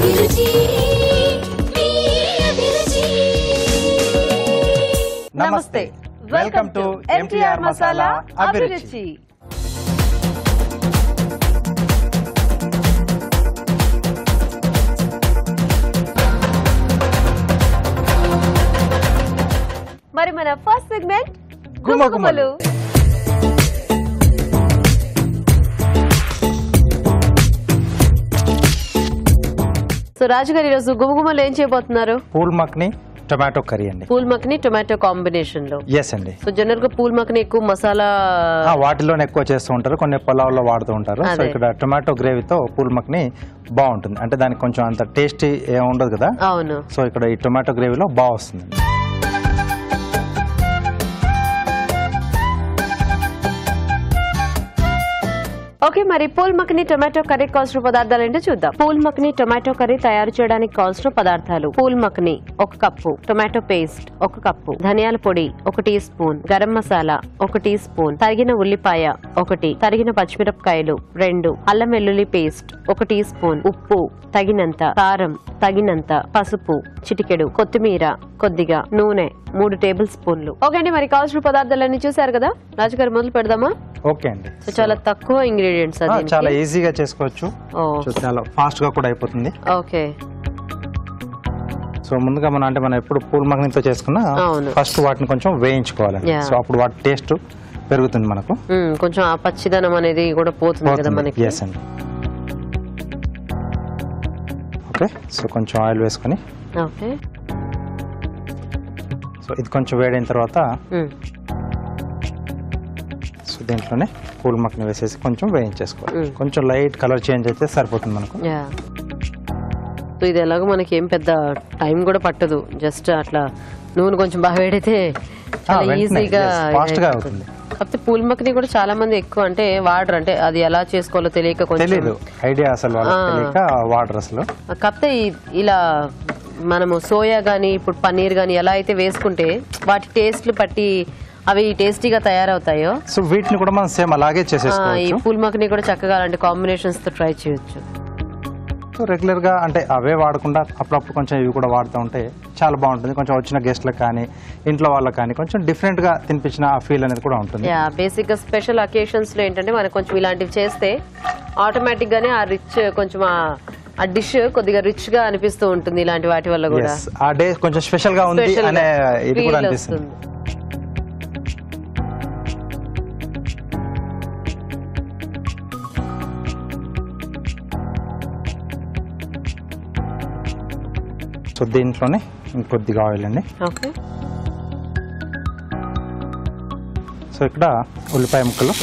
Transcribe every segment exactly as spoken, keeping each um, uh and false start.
నమస్తే, welcome to MTR masala Abhiruchi. మరి మన ఫస్ట్ సెగ్మెంట్ గుమగుమలు. సో రాజు గారు ఈరోజు గుమగుమలు ఏం చేయబోతున్నారు? పూల్ మక్ని టొమాటో కర్రీ అండి. పూల్ మక్ని టొమాటో కాంబినేషన్ లో. ఎస్ అండి. సో జనరల్ గా పూల్ మక్ని ఎక్కువ మసాలా వాటిలోనే ఎక్కువ చేస్తూ ఉంటారు, కొన్ని పొలాల్లో వాడుతూ ఉంటారు. సో ఇక్కడ టొమాటో గ్రేవీతో పూల్ మక్ని బాగుంటుంది, అంటే దానికి కొంచెం అంత టేస్టీ ఏమి ఉండదు కదా. అవును. సో ఇక్కడ ఈ టొమాటో గ్రేవీలో బాగా వస్తుంది. ఓకే, మరి పూల్ మక్ని టొమాటో కర్రీ కావాల్సిన పదార్థాలు ఏంటో చూద్దాం. పూల్ మక్ని టొమాటో కర్రీ తయారు చేయడానికి కావాల్సిన పదార్థాలు: పూల్ మక్ని ఒక కప్పు, టొమాటో పేస్ట్ ఒక కప్పు, ధనియాల పొడి ఒక టీ స్పూన్, గరం మసాలా ఒక టీ స్పూన్, తరిగిన ఉల్లిపాయ ఒకటి, తరిగిన పచ్చిమిరపకాయలు రెండు, అల్లం వెల్లుల్లి పేస్ట్ ఒక టీ స్పూన్, ఉప్పు తగినంత, కారం తగినంత, పసుపు చిటికెడు, కొత్తిమీర కొద్దిగా, నూనె మూడు టేబుల్ స్పూన్లు. ఓకే అండి, మరి కావాల్సిన పదార్థాలన్నీ చూసారు కదా. రాజుగారు మొదలు పెడదామా? ఓకే అండి. సో చాలా తక్కువ ఇంగ్రీడియంట్స్, చాలా ఈజీగా చేసుకోవచ్చు, చాలా ఫాస్ట్ గా కూడా అయిపోతుంది. ఓకే. సో ముందుగా మనం అంటే మనం ఎప్పుడు పూల్ మక్నితో చేసుకున్నా ఫస్ట్ వాటిని కొంచెం వేయించుకోవాలండి. సో అప్పుడు వాటి టేస్ట్ పెరుగుతుంది మనకు, కొంచెం ఆ పచ్చిదనం అనేది కూడా పోతుంది కదా మనకి. ఎస్ అండి. ఓకే, సో కొంచెం ఆయిల్ వేసుకొని, ఓకే, సో ఇది కొంచెం వేడైన తర్వాత సో దీంట్లోనే పూల్ మక్ని వేసేసి కొంచెం వేయించేసుకోవాలి. కొంచెం లైట్ కలర్ చేంజ్ అయితే సరిపోతుంది మనకు. సో ఇది ఎలాగో మనకి ఏం పెద్ద టైం కూడా పట్టదు, జస్ట్ అట్లా నూనె కొంచెం బాగా వేడితే ఈజీగా ఫాస్ట్ గా అవుతుంది. కాకపోతే పూల్ మక్ని కూడా చాలా మంది ఎక్కువ అంటే వాడరు, అంటే అది ఎలా చేసుకోవాలో తెలియక కొంచెం ఐడియా అసలు వాడరు అసలు. కాకపోతే ఇలా మనము సోయా గానీ ఇప్పుడు పన్నీర్ గానీ ఎలా అయితే వేసుకుంటే వాటి టేస్ట్లు పట్టి అవి టేస్టీగా తయారవుతాయో, సో వీటిని కూడా మనం సేమ్ అలాగే చేసేసుకోవచ్చు. ఈ పూల్ మక్ని కూడా చక్కగా అలాంటి కాంబినేషన్స్ తో ట్రై చేయొచ్చు. సో రెగ్యులర్ గా అంటే అవే వాడకుండా అప్పుడప్పుడు కొంచెం ఇవి కూడా వాడుతూ ఉంటే చాలా బాగుంటుంది. కొంచెం వచ్చిన గెస్ట్లకు కానీ ఇంట్లో వాళ్ళకి కానీ కొంచెం డిఫరెంట్ గా తినిపించిన ఆ ఫీల్ అనేది కూడా ఉంటుంది. బేసిక్ గా స్పెషల్ అకేషన్స్ లో ఏంటంటే మనకు కొంచెం ఇలాంటివి చేస్తే ఆటోమేటిక్ గానే ఆ రిచ్ కొంచెం ఆ డిష్ కొద్దిగా రిచ్ గా అనిపిస్తూ ఉంటుంది. ఇలాంటి వాటి వల్ల కూడా ఆ డే కొంచెం స్పెషల్ గా ఉంది అనే ఇది కూడా అనిపిస్తుంది. సో దీంట్లోనే ఇంకొద్దిగా ఆయిల్ అండి. ఓకే. సో ఇక్కడ ఉల్లిపాయ ముక్కలు,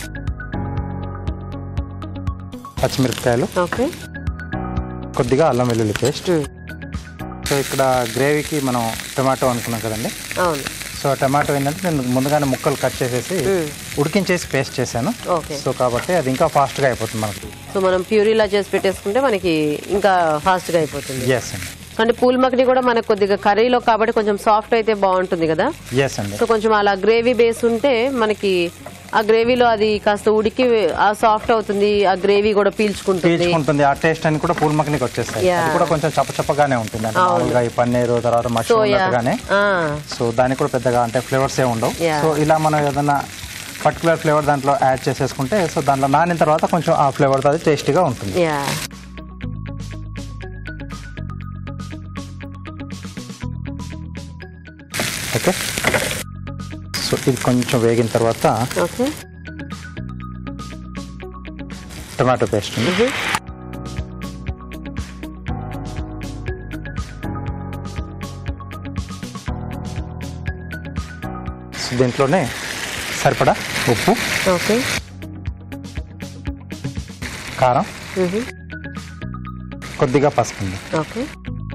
పచ్చిమిరపకాయలు, ఓకే, కొద్దిగా అల్లం వెల్లుల్లి పేస్ట్. సో ఇక్కడ గ్రేవీకి మనం టొమాటో అనుకున్నాం కదండి. అవును. సో టొమాటో ఏంటంటే నేను ముందుగానే ముక్కలు కట్ చేసేసి ఉడికించేసి పేస్ట్ చేశాను. సో కాబట్టి అది ఇంకా ఫాస్ట్ గా అయిపోతుంది మనకి. సో మనం ప్యూరీలా చేసి పెట్టేసుకుంటే మనకి ఇంకా ఫాస్ట్ గా అయిపోతుంది. ఎస్ అండి. అంటే పూల్ మక్ని కూడా మనకు కొద్దిగా కర్రీలో కాబట్టి కొంచెం సాఫ్ట్ అయితే బాగుంటుంది కదా. ఎస్ అండి. సో కొంచెం అలా గ్రేవీ బేస్ ఉంటే మనకి ఆ గ్రేవీలో అది కాస్త ఉడికి ఆ సాఫ్ట్ అవుతుంది, ఆ గ్రేవీ కూడా పీల్చుకుంటుంది, ఆ టేస్ట్ అని కూడా పూల్ మక్నికి వచ్చేస్తాయి. అది కూడా కొంచెం చప్పచప్పగానే ఉంటుంది, అంటే మామూలుగా ఈ పన్నీరు తర్వాత మష్రూమ్. సో దానికి కూడా పెద్దగా అంటే ఫ్లేవర్స్ ఏ ఉండవు. సో ఇలా మనం ఏదైనా పర్టికులర్ ఫ్లేవర్ దాంట్లో యాడ్ చేసేసుకుంటే సో దాంట్లో నానిన తర్వాత కొంచెం ఆ ఫ్లేవర్ అది టేస్టీగా ఉంటుంది. ఓకే. సో ఇది కొంచెం వేగిన తర్వాత టొమాటో పేస్ట్ ఉంది. సో దీంట్లోనే సరిపడా ఉప్పు, ఓకే, కారం, కొద్దిగా పసుపు. ఓకే.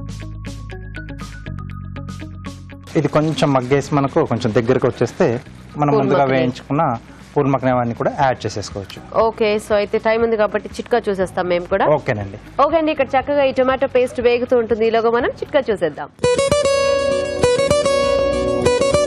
ఇది కొంచెం మగ్గేసి మనకు కొంచెం దగ్గరకు వచ్చేస్తే మనం ముందుగా వేయించుకున్న పూల్ మక్ని అవన్నీ కూడా యాడ్ చేసేసుకోవచ్చు. ఓకే. సో అయితే టైం ఉంది కాబట్టి చిట్కా చూసేస్తాం మేము కూడా. ఓకేనండి. ఓకే అండి, ఇక్కడ చక్కగా ఈ టొమాటో పేస్ట్ వేగుతూ ఉంటుంది, ఈలోగా మనం చిట్కా చూసేద్దాం.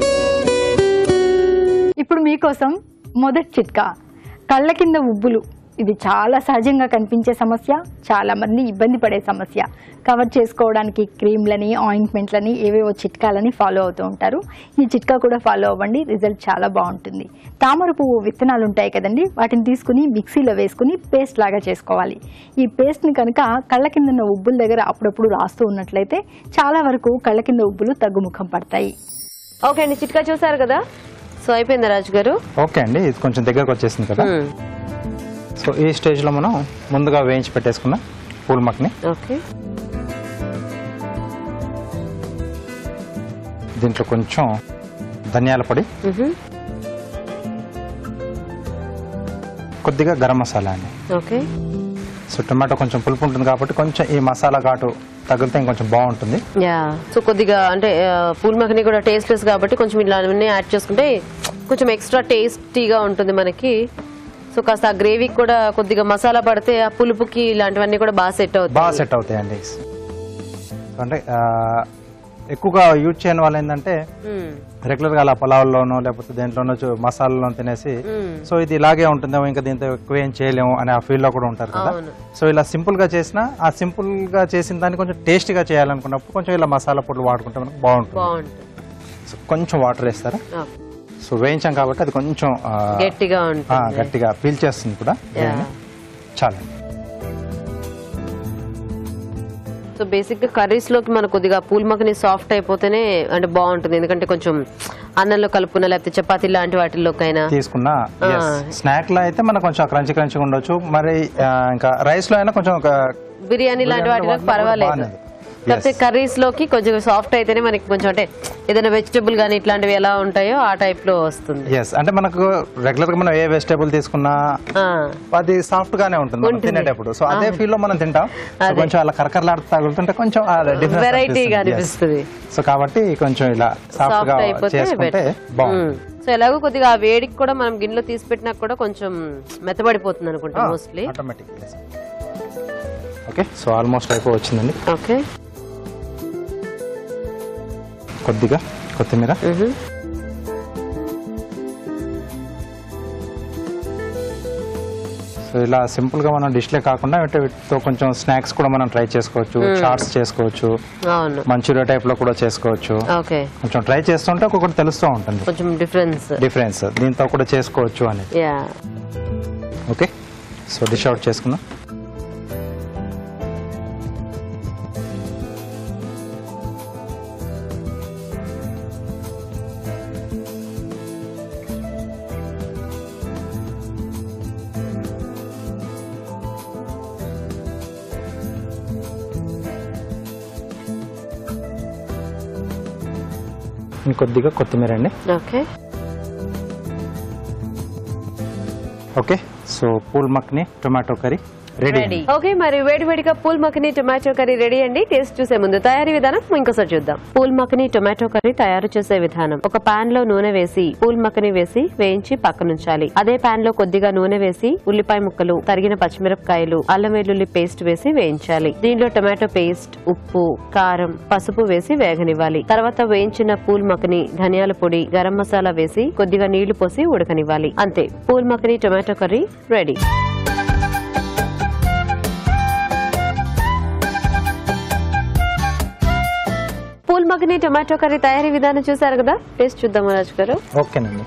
ఇప్పుడు మీకోసం మొదటి చిట్కా, కళ్ళ కింద ఉబ్బులు ఇది చాలా సహజంగా కనిపించే సమస్య, చాలా మంది ఇబ్బంది పడే సమస్య. కవర్ చేసుకోవడానికి క్రీమ్లని, ఆయింట్మెంట్లని, ఏవేవో చిట్కాలని ఫాలో అవుతూ ఉంటారు. ఈ చిట్కా కూడా ఫాలో అవ్వండి, రిజల్ట్ చాలా బాగుంటుంది. తామర పువ్వు విత్తనాలు ఉంటాయి కదండి, వాటిని తీసుకుని మిక్సీలో వేసుకుని పేస్ట్ లాగా చేసుకోవాలి. ఈ పేస్ట్ని కనుక కళ్ళ కింద ఉన్న ఉబ్బుల దగ్గర అప్పుడప్పుడు రాస్తూ ఉన్నట్లయితే చాలా వరకు కళ్ళ కింద ఉబ్బులు తగ్గుముఖం పడతాయి. ఓకే అండి, చిట్కా చూసారు కదా. సో అయిపోయిందా రాజు గారు? ఓకే అండి, ఇది కొంచెం దగ్గరకు వచ్చేసింది కదా. సో ఈ స్టేజ్ లో మనం ముందుగా వేయించి పెట్టేసుకున్న పూల్ మక్ని, ఓకే, దీంట్లో కొంచెం ధనియాల పొడి, కొద్దిగా గరం మసాలా అండి. ఓకే. సో టొమాటో కొంచెం పులుపు ఉంటుంది కాబట్టి కొంచెం ఈ మసాలా ఘాటు తగిలితే ఇంకొంచెం బాగుంటుంది. యా, సో కొద్దిగా అంటే పూల్ మక్ని కూడా టేస్ట్లెస్ కాబట్టి కొంచెం ఇలా అన్నీ యాడ్ చేసుకుంటే కొంచెం ఎక్స్ట్రా టేస్టీగా ఉంటుంది మనకి. సో కాస్త ఆ గ్రేవీకి కూడా కొద్దిగా మసాలా పడితే ఆ పులుపుకి ఇలాంటివన్నీ కూడా బాగా సెట్ అవుతాయి. బాగా సెట్ అవుతాయండి. అంటే ఎక్కువగా యూజ్ చేయని వాళ్ళు ఏంటంటే రెగ్యులర్ గా అలా పొలాల్లోనో లేకపోతే దేంట్లోనో మసాలాలో తినేసి సో ఇది ఇలాగే ఉంటుందేమో, ఇంకా దీంతో ఎక్కువ ఏం చేయలేము అనే ఆ ఫీల్ లో కూడా ఉంటారు కదా. సో ఇలా సింపుల్ గా చేసినా ఆ సింపుల్ గా చేసిన దాన్ని కొంచెం టేస్టీగా చేయాలనుకున్నప్పుడు కొంచెం ఇలా మసాలా పొడులు వాడుకుంటే మనకు బాగుంటుంది. సో కొంచెం వాటర్ వేస్తారా? సో వేయించాం కాబట్టి అది కొంచెం గట్టిగా గట్టిగా పీల్చేస్తుంది కూడా. చాలా సో బేసిక్ గా కర్రీస్ లోకి మనకు కొద్దిగా పూల్ మక్ని సాఫ్ట్ అయిపోతేనే అంటే బాగుంటుంది. ఎందుకంటే కొంచెం అన్నంలో కలుపుకున్నా లేకపోతే చపాతీ లాంటి వాటిల్లోకైనా తీసుకున్నా, స్నాక్ లో అయితే మనకు కొంచెం క్రంచి క్రంచిగా ఉండొచ్చు. మరి ఇంకా రైస్ లో అయినా కొంచెం బిర్యానీ లాంటి వాటిలో పర్వాలేదు. కాకపోతే కర్రీస్ లోకి కొంచెం సాఫ్ట్ అయితేనే మనకి కొంచెం అంటే ఏదైనా వెజిటబుల్ గానీ ఇట్లాంటివి ఎలా ఉంటాయో ఆ టైప్ లో వస్తుంది. అంటే మనకు రెగ్యులర్ గా మనం ఏ వెజిటబుల్ తీసుకున్నా అది సాఫ్ట్ గానే ఉంటుంది తినేటప్పుడు. సో అదే ఫీల్ లో మనం తింటాం. కొంచెం అలా కరకరలాడుతూ తగులుతుంటే కొంచెం వెరైటీగా అనిపిస్తుంది. సో కాబట్టి కొంచెం ఇలా సాఫ్ట్ గా చేసుకుంటే బాగుంటుంది. సో ఎలాగో కొద్దిగా ఆ వేడికి కూడా మనం గిన్నెలో తీసి పెట్టినా కూడా కొంచెం మెత్తబడిపోతుంది అనుకుంటా mostly. Automatic. Okay, so almost అయిపో వచ్చిందండి. ఓకే, కొద్దిగా కొత్తిమీర, సో ఇలా సింపుల్ గా మనం డిష్లే కాకుండా వీటితో కొంచెం స్నాక్స్ కూడా మనం ట్రై చేసుకోవచ్చు. చాట్స్ చేసుకోవచ్చు, మంచూరియా టైప్ లో కూడా చేసుకోవచ్చు. కొంచెం ట్రై చేస్తుంటే ఒక్కొక్కటి తెలుస్తూ ఉంటుంది కొంచెం డిఫరెన్స్ డిఫరెన్స్ దీంతో కూడా చేసుకోవచ్చు అని. ఓకే, సో డిష్ అవుట్ చేసుకుందాం. ఇంకొద్దిగా కొత్తిమీర అండి. Okay okay so phool makhana tomato curry ready. Okay, మరి వేడి వేడిగా phool makhana tomato curry ready అండి. టేస్ట్ చూసే ముందు తయారీ విధానం ఇంకోసారి చూద్దాం. పూల్ మక్ని టొమాటో కర్రీ తయారు చేసే విధానం: ఒక పాన్ లో నూనె వేసి పూల్ మక్ని వేసి వేయించి పక్కనుంచాలి. అదే పాన్ లో కొద్దిగా నూనె వేసి ఉల్లిపాయ ముక్కలు, తరిగిన పచ్చిమిరపకాయలు, అల్లం వెల్లుల్లి పేస్ట్ వేసి వేయించాలి. దీనిలో టొమాటో పేస్ట్, ఉప్పు, కారం, పసుపు వేసి వేగనివ్వాలి. తర్వాత వేయించిన పూల్ మక్ని, ధనియాల పొడి, గరం మసాలా వేసి కొద్దిగా నీళ్లు పోసి ఉడకనివ్వాలి. అంతే, phool makhana tomato curry ready. Phool makhana tomato curry తయారీ విధానం చూసారు కదా. టేస్ట్ చూద్దాం రాజు గారు. ఓకేనండి.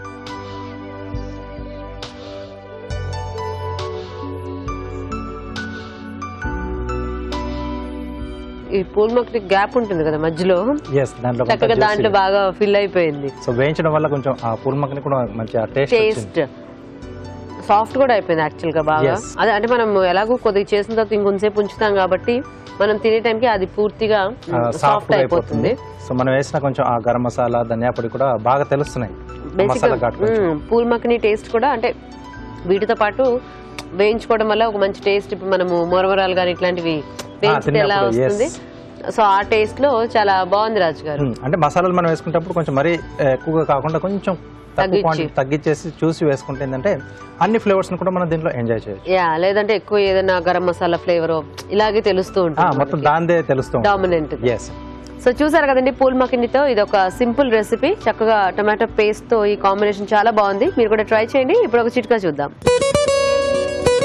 ఈ పూల్ మక్ని గ్యాప్ ఉంటుంది కదా మధ్యలో, చక్కగా దాంట్లో బాగా ఫిల్ అయిపోయింది. సో వేయించడం వల్ల కొంచెం ఆ పూల్ మక్ని కూడా మంచి టేస్ట్ సాఫ్ట్ కూడా అయిపోయింది యాక్చువల్ గా బాగా. అదే అంటే మనం ఎలాగో కొద్దిగా చేసిన తర్వాత ఇంకొంతసేపు ఉంచుతాం కాబట్టి మనం తినే టైంకి అది పూర్తిగా సాఫ్ట్ అయిపోతుంది. సో మనం వేసిన కొంచెం ఆ గరం మసాలా, ధనియా పొడి కూడా బాగా తెలుస్తున్నాయి. పూల్ మక్ని టేస్ట్ కూడా అంటే వీటితో పాటు వేయించుకోవడం వల్ల ఒక మంచి టేస్ట్. ఇప్పుడు మనము మొరమరాలు గానీ ఇట్లాంటివి వేయించితే ఎలా వస్తుంది, సో ఆ టేస్ట్ లో చాలా బాగుంది రాజు గారు. అంటే మసాలాలు మనం వేసుకునేటప్పుడు కొంచెం మరీ ఎక్కువగా కాకుండా కొంచెం తగ్గించేసి చూసి వేసుకుంటే ఏంటంటే అన్ని ఫ్లేవర్స్ కూడా మనం దీంట్లో ఎంజాయ్ చేయొచ్చు. యా, లేదంటే ఎక్కువ ఏదైనా గరం మసాలా ఫ్లేవర్ ఇలాగే తెలుస్తూ ఉంటుంది, మొత్తం దాందే తెలుస్తుంది డామినెంట్. సో చూసారు కదండి, పూల్ మక్నితో ఇది ఒక సింపుల్ రెసిపీ. చక్కగా టొమాటో పేస్ట్ తో ఈ కాంబినేషన్ చాలా బాగుంది. మీరు కూడా ట్రై చేయండి. ఇప్పుడు ఒక చిట్కా చూద్దాం.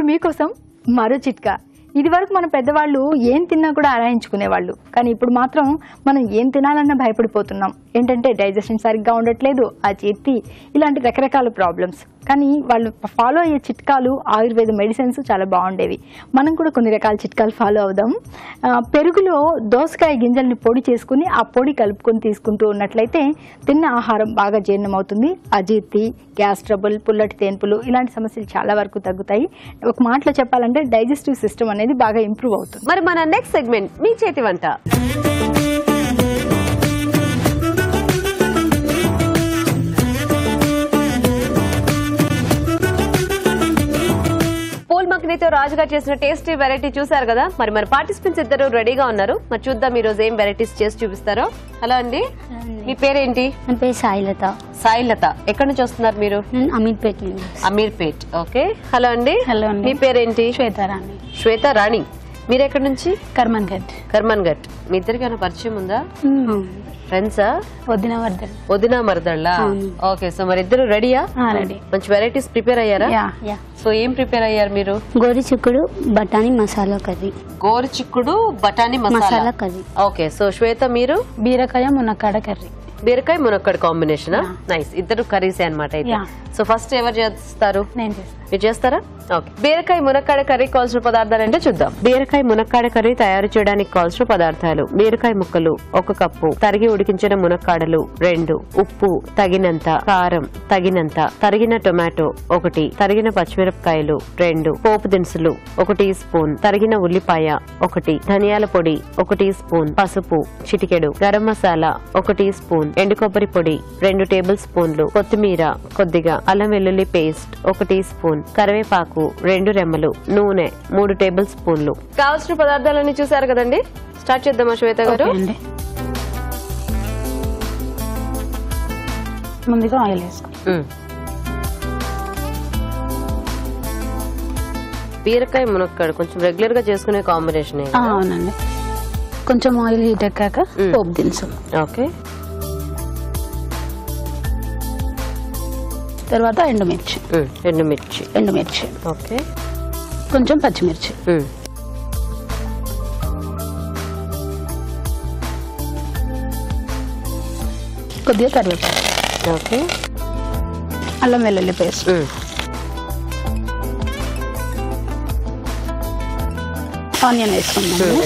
మీకోసం మరో చిట్కా. ఇది వరకు మన పెద్దవాళ్ళు ఏం తిన్నా కూడా ఆరాయించుకునేవాళ్ళు, కానీ ఇప్పుడు మాత్రం మనం ఏం తినాలన్నా భయపడిపోతున్నాం. ఏంటంటే డైజెషన్ సరిగ్గా ఉండట్లేదు, ఆ చేతి ఇలాంటి రకరకాల ప్రాబ్లమ్స్. కానీ వాళ్ళు ఫాలో అయ్యే చిట్కాలు ఆయుర్వేద మెడిసిన్స్ చాలా బాగుండేవి. మనం కూడా కొన్ని రకాల చిట్కాలు ఫాలో అవుదాం. పెరుగులో దోసకాయ గింజల్ని పొడి చేసుకుని ఆ పొడి కలుపుకొని తీసుకుంటూ ఉన్నట్లయితే తిన్న ఆహారం బాగా జీర్ణమవుతుంది. అజీర్తి, గ్యాస్ ట్రబుల్, పుల్లటి తేన్పులు ఇలాంటి సమస్యలు చాలా వరకు తగ్గుతాయి. ఒక మాటలో చెప్పాలంటే డైజెస్టివ్ సిస్టమ్ అనేది బాగా ఇంప్రూవ్ అవుతుంది. మరి మన నెక్స్ట్ సెగ్మెంట్ మీ చేతి వంట. పూల్ మక్నీతో రాజుగా చేసిన టేస్టీ వెరైటీ చూసారు కదా. మరి మరి పార్టిసిపెంట్స్ ఇద్దరు రెడీగా ఉన్నారు. మరి చూద్దాం ఈ రోజు ఏం వెరైటీస్ చేసి చూపిస్తారో. హలో అండి, మీ పేరేంటి? నా పేరు సాయిలత. సాయిలత, ఎక్కడి నుంచి వస్తున్నారు మీరు? నేను అమీర్పేట్ నుంచి. అమీర్పేట్, ఓకే. హలో అండి. హలో అండి, మీ పేరేంటి? శ్వేతారాణి. శ్వేత రాణి, మీరు ఎక్కడి నుంచి? కర్మన్ ఘట్. కర్మన్ ఘట్. మీ ఇద్దరికి ఏమైనా పరిచయం ఉందా? ఫ్రెండ్సా? వదిన వర్దల్. వదిన మరదళ్ళ. ఓకే, సో మరి ఇద్దరు రెడీయా? రెడీ. మంచి వెరైటీస్ ప్రిపేర్ అయ్యారా? యా. సో ఏం ప్రిపేర్ అయ్యారు మీరు? గోరి చిక్కుడు బఠానీ మసాలా కర్రీ. గోరు చిక్కుడు బఠానీ మసాలా కర్రీ. ఓకే, సో శ్వేత మీరు? బీరకాయ మునక్కాడ కర్రీ. బీరకాయ మునక్కాడ కాంబినేషన్. నైస్, ఇద్దరు కర్రీసే అన్నమాట అయితే. సో ఫస్ట్ ఎవరు చేస్తారు? నేను చేస్తాను. మీరు చేస్తారా? ఓకే. బీరకాయ మునక్కాడ కర్రీ కావాల్సిన పదార్థాలు ఏంటో చూద్దాం. బీరకాయ మునక్కాడ కర్రీ తయారు చేయడానికి కావాల్సిన పదార్థాలు: బీరకాయ ముక్కలు ఒక కప్పు, తరిగి ఉడికించిన మునక్కాడలు రెండు, ఉప్పు తగినంత, కారం తగినంత, తరిగిన టొమాటో ఒకటి, తరిగిన పచ్చిమిరపకాయలు రెండు, పోపు దినుసులు ఒక టీ స్పూన్, తరిగిన ఉల్లిపాయ ఒకటి, ధనియాల పొడి ఒక టీ స్పూన్, పసుపు చిటికెడు, గరం మసాలా ఒక టీ స్పూన్, ఎండు కొబ్బరి పొడి రెండు టేబుల్ స్పూన్లు, కొత్తిమీర కొద్దిగా, అల్లం వెల్లుల్లి పేస్ట్ ఒక టీ స్పూన్, కరివేపాకు రెండు రెమ్మలు, నూనె మూడు టేబుల్ స్పూన్లు. కావాల్సిన పదార్థాలన్నీ చూసారు కదండి. స్టార్ట్ చేద్దామా శ్వేత గారు? ముందుగా ఆయిల్ వేసుకో. బీరకాయ మునక్కాడ కొంచెం రెగ్యులర్ గా చేసుకునే కాంబినేషన్. అవునండి. కొంచెం ఆయిల్ హీట్ ఎక్కాక పోపు దినుసులు. ఓకే. తర్వాత ఎండుమిర్చి. ఎండుమిర్చి ఎండుమిర్చి ఓకే. కొంచెం పచ్చిమిర్చి, కొద్దిగా కరివేపాకు, ఓకే. అల్లం వెల్లుల్లి పేస్ట్, ఆనియన్ వేసుకుందాం.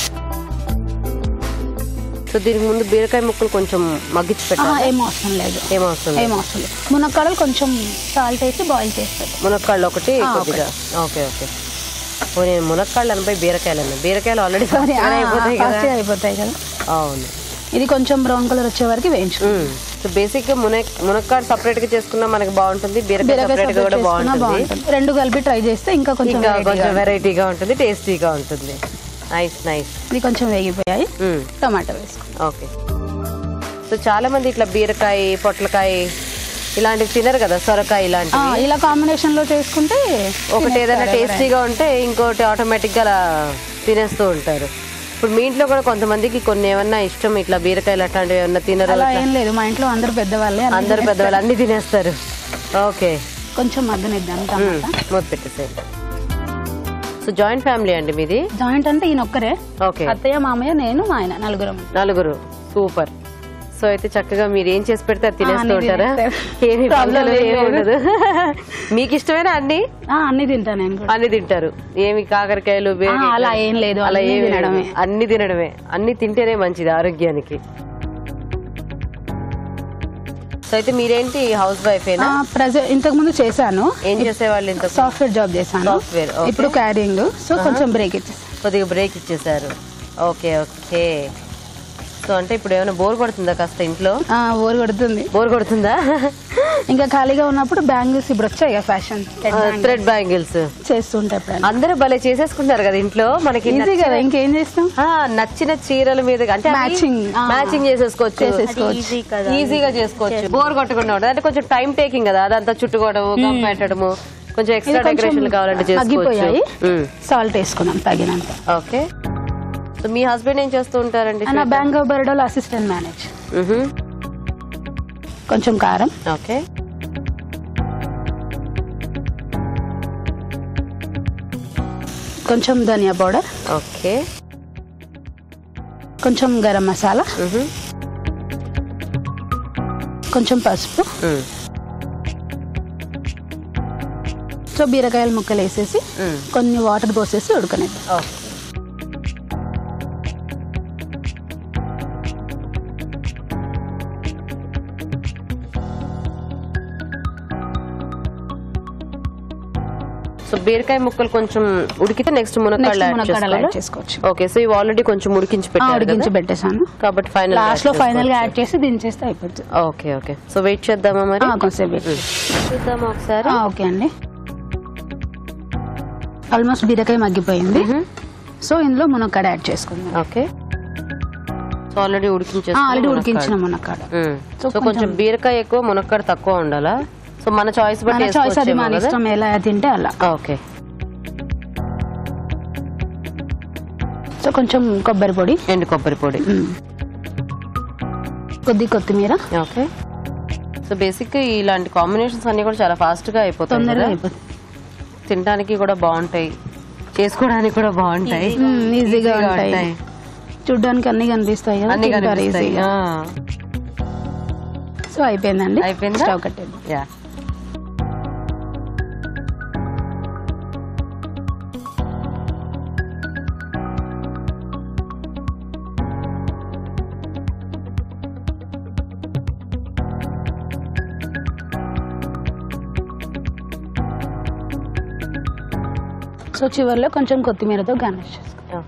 సో దీనికి ముందు బీరకాయ ముక్కలు కొంచెం మగ్గించి పెట్టాలి. ఏం అవసరం లేదు. ఏం అవసరం ఏం అవసరం లేదు. మునక్కాడలు కొంచెం సాల్ట్ వేసి బాయిల్ చేస్తారు. మునక్కాడలు ఒకటి కొద్దిగా. Okay okay. నేను మునక్కాడలు అనిపోయి బీరకాయలు అన్నా. బీరకాయలు ఆల్రెడీ అయిపోతాయి కదా. అయిపోతాయి కదా. అవును. ఇది కొంచెం బ్రౌన్ కలర్ వచ్చే వరకు వేయించు. సో బేసిక్ గా మున మునక్కాడ సపరేట్ గా చేసుకున్నా మనకి బాగుంటుంది, బీరకాయ సపరేట్ గా కూడా బాగుంటుంది. రెండు కలిపి ట్రై చేస్తే ఇంకా కొంచెం కొంచెం వెరైటీగా ఉంటుంది, టేస్టీగా ఉంటుంది. Nice nice. ఇది కొంచెం వేగిపోయాయి. టమాటో వేసుకో. ఓకే. సో చాలా మంది ఇట్లా బీరకాయ, పొట్లకాయ ఇలాంటివి తినరు కదా, సొరకాయ ఇలాంటివి. ఇలా కాంబినేషన్ లో చేసుకుంటే ఒకటి ఏదైనా టేస్టీగా ఉంటే ఇంకోటి ఆటోమేటిక్ గా అలా తినేస్తూ ఉంటారు. ఇప్పుడు మీ ఇంట్లో కూడా కొంతమందికి కొన్ని ఏమన్నా ఇష్టం ఇట్లా బీరకాయలు అట్లాంటివి ఏమన్నా తినరు? అలా ఏం లేదు, మా ఇంట్లో అందరు పెద్దవాళ్ళే. అందరు పెద్దవాళ్ళు అన్ని తినేస్తారు. ఓకే. కొంచెం మగ్గనిద్దాం. మూత పెట్టేసారు. సో జాయింట్ ఫ్యామిలీ అండి మీది? జాయింట్ అంటే ఈయన ఒక్కరే. ఓకే. అత్తయ్య, మామయ్య, నేను, మా ఆయన, నలుగురు. నలుగురు. సూపర్. సో అయితే చక్కగా మీరు ఏం చేసి పెడితే అది తినేస్తూ ఉంటారా? ఏమి ప్రాబ్లం ఉండదు. మీకు ఇష్టమైన అన్ని అన్ని తింటాను నేను. అన్ని తింటారు. ఏమి కాకరకాయలు అలా ఏం లేదు, అలా ఏమి తినడమే. అన్ని తినడమే. అన్ని తింటేనే మంచిది ఆరోగ్యానికి. సో అయితే మీరేంటి హౌస్ వైఫ్? ఇంతకు ముందు చేశాను. ఏం చేసేవాళ్ళు? ఇంత సాఫ్ట్వేర్ జాబ్ చేశాను. సాఫ్ట్వేర్. ఇప్పుడు క్యారింగ్. సో కొంచెం బ్రేక్ ఇచ్చేసారు. కొద్దిగా బ్రేక్ ఇచ్చేసారు. Okay okay. సో అంటే ఇప్పుడు ఏమైనా బోర్ కొడుతుందా కాస్త ఇంట్లో? బోర్ కొడుతుంది. బోర్ కొడుతుందా? ఇంకా ఖాళీగా ఉన్నప్పుడు బ్యాంగిల్స్ ఇప్పుడు వచ్చాయి కదా, ఫ్యాషన్ థ్రెడ్ బ్యాంగిల్స్ చేస్తుంటే అందరూ భలే చేసేసుకుంటారు కదా ఇంట్లో. మనకి ఈజీ కదా, ఇంకేం చేస్తాం. నచ్చిన చీరల మీద అంటే మ్యాచింగ్ మ్యాచింగ్ చేసేసుకోవచ్చు, ఈజీగా చేసుకోవచ్చు, బోర్ కొట్టకుండా ఉంటుంది. అంటే కొంచెం టైం టేకింగ్ కదా, అదంతా చుట్టుకోవడము, గమ్ పెట్టడము, కొంచెం ఎక్స్ట్రా డెకరేషన్ కావాలంటే చేసుకోవచ్చు. సాల్ట్ వేసుకున్నాం తగినంత. ఓకే. సో మీ హస్బెండ్ ఏం చేస్తూ ఉంటారండి? నా బ్యాంక్ ఆఫ్ బరోడాలో అసిస్టెంట్ మేనేజర్. కొంచెం కారం. ఓకే. కొంచెం ధనియా పౌడర్, ఓకే, కొంచెం గరం మసాలా, కొంచెం పసుపు. సో బీరకాయల ముక్కలు వేసేసి కొన్ని వాటర్ పోసేసి ఉడకనిద్దాం. సో బీరకాయ ముక్కలు కొంచెం ఉడికితే నెక్స్ట్ మునక్కాడలు యాడ్ చేసుకోవచ్చు. ఓకే, సో ఇవి ఆల్రెడీ కొంచెం ఉడికించి పెట్టారు, ఉడికించి పెట్టేసాను కాబట్టి ఫైనల్ లాస్ట్ లో ఫైనల్ గా యాడ్ చేసి దించేస్తే అయిపోతుంది. ఓకే ఓకే, సో వెయిట్ చేద్దామా మరి? కొంచెం వెయిట్ చూద్దామా ఒకసారి. ఓకే అండి, ఆల్మోస్ట్ బీరకాయ మగ్గిపోయింది. సో ఇందులో మునక్కాడ యాడ్ చేసుకుందాం. ఓకే, సో ఆల్రెడీ ఉడికించేసి ఆల్రెడీ ఉడికించిన మునక్కాడ. సో కొంచెం బీరకాయ ఎక్కువ మునక్కాడ తక్కువ ఉండాలా? సో మన చాయిస్ బట్టి చాయిస్, అది మన ఇష్టం, ఎలా తింటే అలా. ఓకే, సో కొంచెం కొబ్బరి పొడి, ఎండు కొబ్బరి పొడి, కొద్ది కొత్తిమీర. ఓకే, సో బేసిక్ ఇలాంటి కాంబినేషన్స్ అన్ని కూడా చాలా ఫాస్ట్ గా అయిపోతాయి, తొందరగా అయిపోతాయి, తినడానికి కూడా బాగుంటాయి, చేసుకోవడానికి కూడా బాగుంటాయి, ఈజీగా ఉంటాయి, చూడ్డానికి అన్ని కనిపిస్తాయి కదా, అన్ని కనిపిస్తాయి. సో అయిపోయిందండి, అయిపోయింది, స్టవ్ కట్టేద్దాం. యా, సో చివరిలో కొంచెం కొత్తిమీరతో గార్నిష్ చేసుకో.